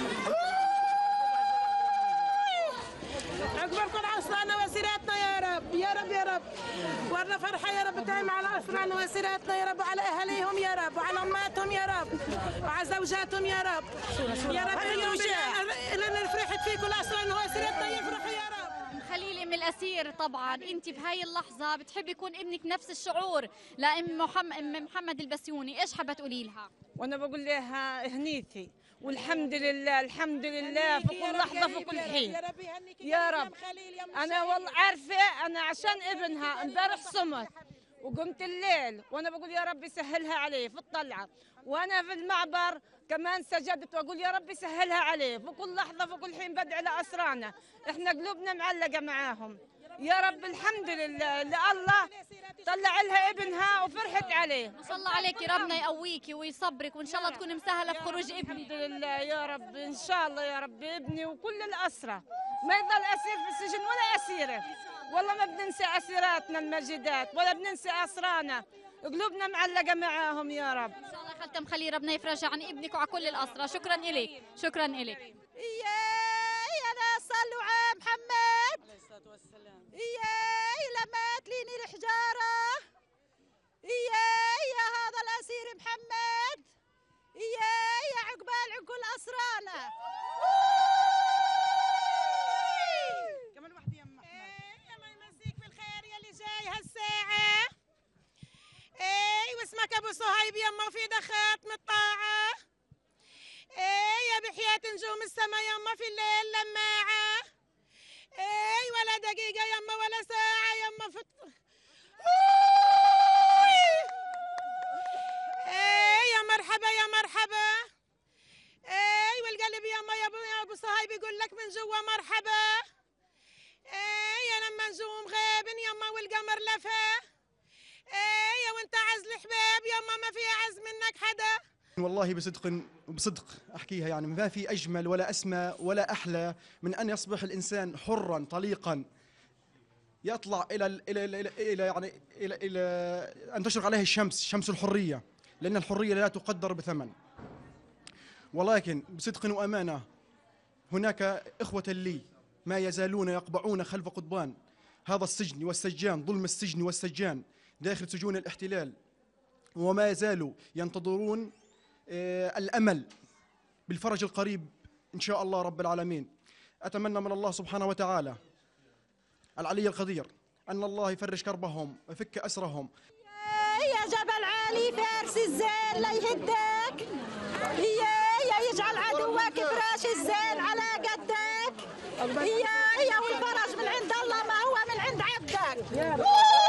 عقبالكم على أسرانا وأسيراتنا يا رب يا رب يا رب، ورنا فرحة يا رب دايم على أسرانا وأسيراتنا يا رب، وعلى أهاليهم يا رب، وعلى أماتهم يا رب، وعلى زوجاتهم يا رب يا رب، لأن فرحت فيكم الأسرى وأسيراتنا يفرحوا يا رب. خليل ام الاسير، طبعا انت بهاي اللحظه بتحبي يكون ابنك نفس الشعور لام محمد البسيوني، ايش حابه تقولي لها؟ وانا بقول لها هنيتي والحمد لله الحمد لله في كل لحظه في كل حين يا رب. انا والله عارفه انا عشان ابنها امبارح صمت وقمت الليل وانا بقول يا رب يسهلها عليه في الطلعه، وانا في المعبر كمان سجدت واقول يا رب يسهلها عليه في كل لحظه في كل حين، بدعي لاسرانا، احنا قلوبنا معلقه معاهم يا رب. الحمد لله اللي الله طلع لها ابنها وفرحت عليه، ما شاء الله عليكي، ربنا يقويكي ويصبرك وان شاء الله تكوني مسهله في خروج ابنك. الحمد لله يا رب ان شاء الله يا رب، ابني وكل الاسرى ما يضل اسير في السجن ولا اسيره، والله ما بننسى اسيراتنا المجيدات ولا بننسى اسرانا، قلوبنا معلقه معاهم يا رب. ان شاء الله خالته مخلي ربنا يفرجها عن ابنك وعلى كل الاسرى. شكرا الك، شكرا الك. يا ناس صلوا على محمد عليه الصلاه والسلام. لمات ليني الحجاره يا هذا الاسير محمد يا عقبال اسرانا. كمان واحده يا ام احمد. الله يمسيك بالخير يا اللي جاي هالساعه. واسمك ابو صهيب يما في دخات من الطاعه. يا بحياة نجوم السما يما في الليل لماعه. ولا دقيقه يما ولا ساعه يما في يا مرحبا يا مرحبا. والقلب يما يا ابو صهيب يقول لك من جوا مرحبا. يا لما نجوم غاب يما والقمر لفا. يا وانت عز الحباب يما ما في اعز منك حدا. والله بصدق احكيها، يعني ما في اجمل ولا اسمى ولا احلى من ان يصبح الانسان حرا طليقا، يطلع الى يعني الى ان تشرق عليه الشمس، شمس الحريه، لان الحريه لا تقدر بثمن. ولكن بصدق وامانه هناك اخوه لي ما يزالون يقبعون خلف قضبان هذا السجن والسجان، ظلم السجن والسجان داخل سجون الاحتلال، وما يزالوا ينتظرون الأمل بالفرج القريب إن شاء الله رب العالمين. أتمنى من الله سبحانه وتعالى العلي القدير أن الله يفرج كربهم ويفك أسرهم. يا جبل عالي فارس الزين لا يهدك، يا يجعل عدوك فراش الزين على قدك، يا والفرج من عند الله ما هو من عند عبدك.